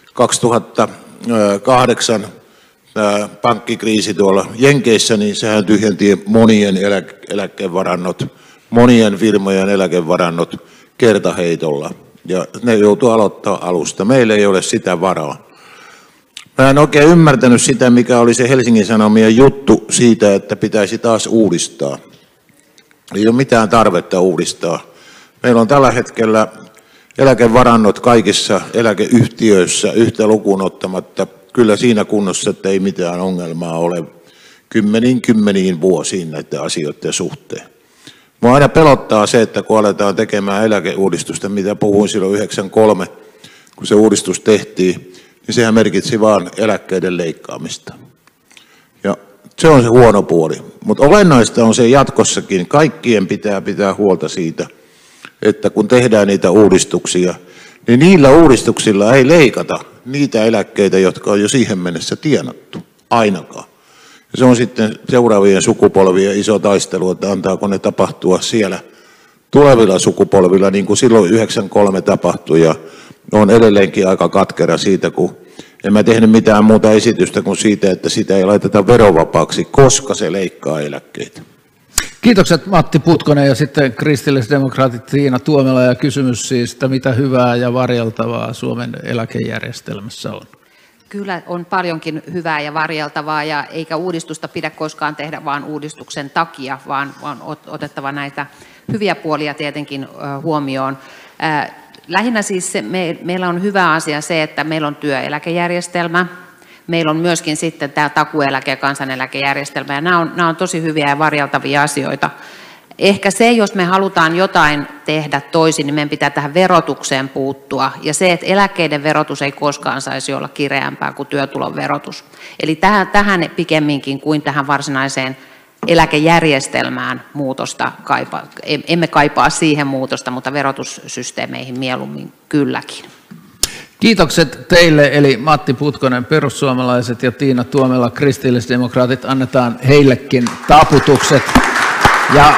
kaksituhattakahdeksan tämä pankkikriisi tuolla Jenkeissä, niin sehän tyhjenti monien eläke- eläkevarannot, monien firmojen eläkevarannot kertaheitolla. Ja ne joutuu aloittaa alusta. Meillä ei ole sitä varaa. Mä en oikein ymmärtänyt sitä, mikä oli se Helsingin Sanomien juttu siitä, että pitäisi taas uudistaa. Ei ole mitään tarvetta uudistaa. Meillä on tällä hetkellä eläkevarannot kaikissa eläkeyhtiöissä yhtä lukuun ottamatta. Kyllä siinä kunnossa, että ei mitään ongelmaa ole kymmeniin kymmeniin vuosiin näiden asioiden suhteen. Mua aina pelottaa se, että kun aletaan tekemään eläkeuudistusta, mitä puhuin silloin yhdeksänkymmentäkolme, kun se uudistus tehtiin, niin sehän merkitsi vaan eläkkeiden leikkaamista. Ja se on se huono puoli. Mutta olennaista on se jatkossakin. Kaikkien pitää pitää huolta siitä, että kun tehdään niitä uudistuksia, niin niillä uudistuksilla ei leikata niitä eläkkeitä, jotka on jo siihen mennessä tienattu. Ainakaan. Ja se on sitten seuraavien sukupolvien iso taistelu, että antaako ne tapahtua siellä tulevilla sukupolvilla, niin kuin silloin yhdeksänkymmentäkolme tapahtui. Ja on edelleenkin aika katkera siitä, kun en mä tehnyt mitään muuta esitystä kuin siitä, että sitä ei laiteta verovapaaksi, koska se leikkaa eläkkeitä. Kiitokset Matti Putkonen ja sitten kristillisdemokraatit Tiina Tuomela, ja kysymys siis, että mitä hyvää ja varjeltavaa Suomen eläkejärjestelmässä on? Kyllä on paljonkin hyvää ja varjeltavaa, ja eikä uudistusta pidä koskaan tehdä vain uudistuksen takia, vaan on otettava näitä hyviä puolia tietenkin huomioon. Lähinnä siis se, me, meillä on hyvä asia se, että meillä on työeläkejärjestelmä, meillä on myöskin sitten tämä takueläke- ja kansaneläkejärjestelmä, ja nämä on, nämä on tosi hyviä ja varjeltavia asioita. Ehkä se, jos me halutaan jotain tehdä toisin, niin meidän pitää tähän verotukseen puuttua. Ja se, että eläkkeiden verotus ei koskaan saisi olla kireämpää kuin työtulon verotus. Eli tähän, tähän pikemminkin kuin tähän varsinaiseen eläkejärjestelmään muutosta kaipaa. Emme kaipaa siihen muutosta, mutta verotussysteemeihin mieluummin kylläkin. Kiitokset teille, eli Matti Putkonen, perussuomalaiset, ja Tiina Tuomela, kristillisdemokraatit. Annetaan heillekin taputukset. Ja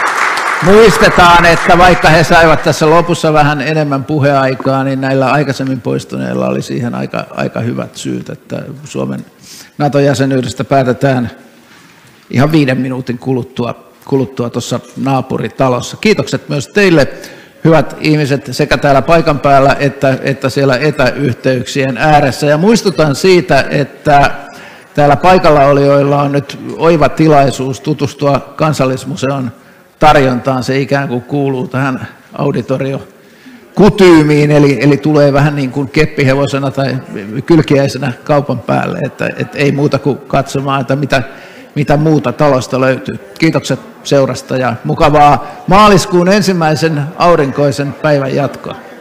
muistetaan, että vaikka he saivat tässä lopussa vähän enemmän puheaikaa, niin näillä aikaisemmin poistuneilla oli siihen aika, aika hyvät syyt, että Suomen NATO-jäsenyydestä päätetään ihan viiden minuutin kuluttua, kuluttua tuossa naapuritalossa. Kiitokset myös teille, hyvät ihmiset sekä täällä paikan päällä että, että siellä etäyhteyksien ääressä. Ja muistutan siitä, että täällä paikalla olijoilla on nyt oiva tilaisuus tutustua Kansallismuseon tarjontaan. Se ikään kuin kuuluu tähän auditoriokutyymiin, eli, eli tulee vähän niin kuin keppihevosena tai kylkiäisenä kaupan päälle, että, että ei muuta kuin katsomaan, että mitä, mitä muuta talosta löytyy. Kiitokset seurasta ja mukavaa maaliskuun ensimmäisen aurinkoisen päivän jatkoa.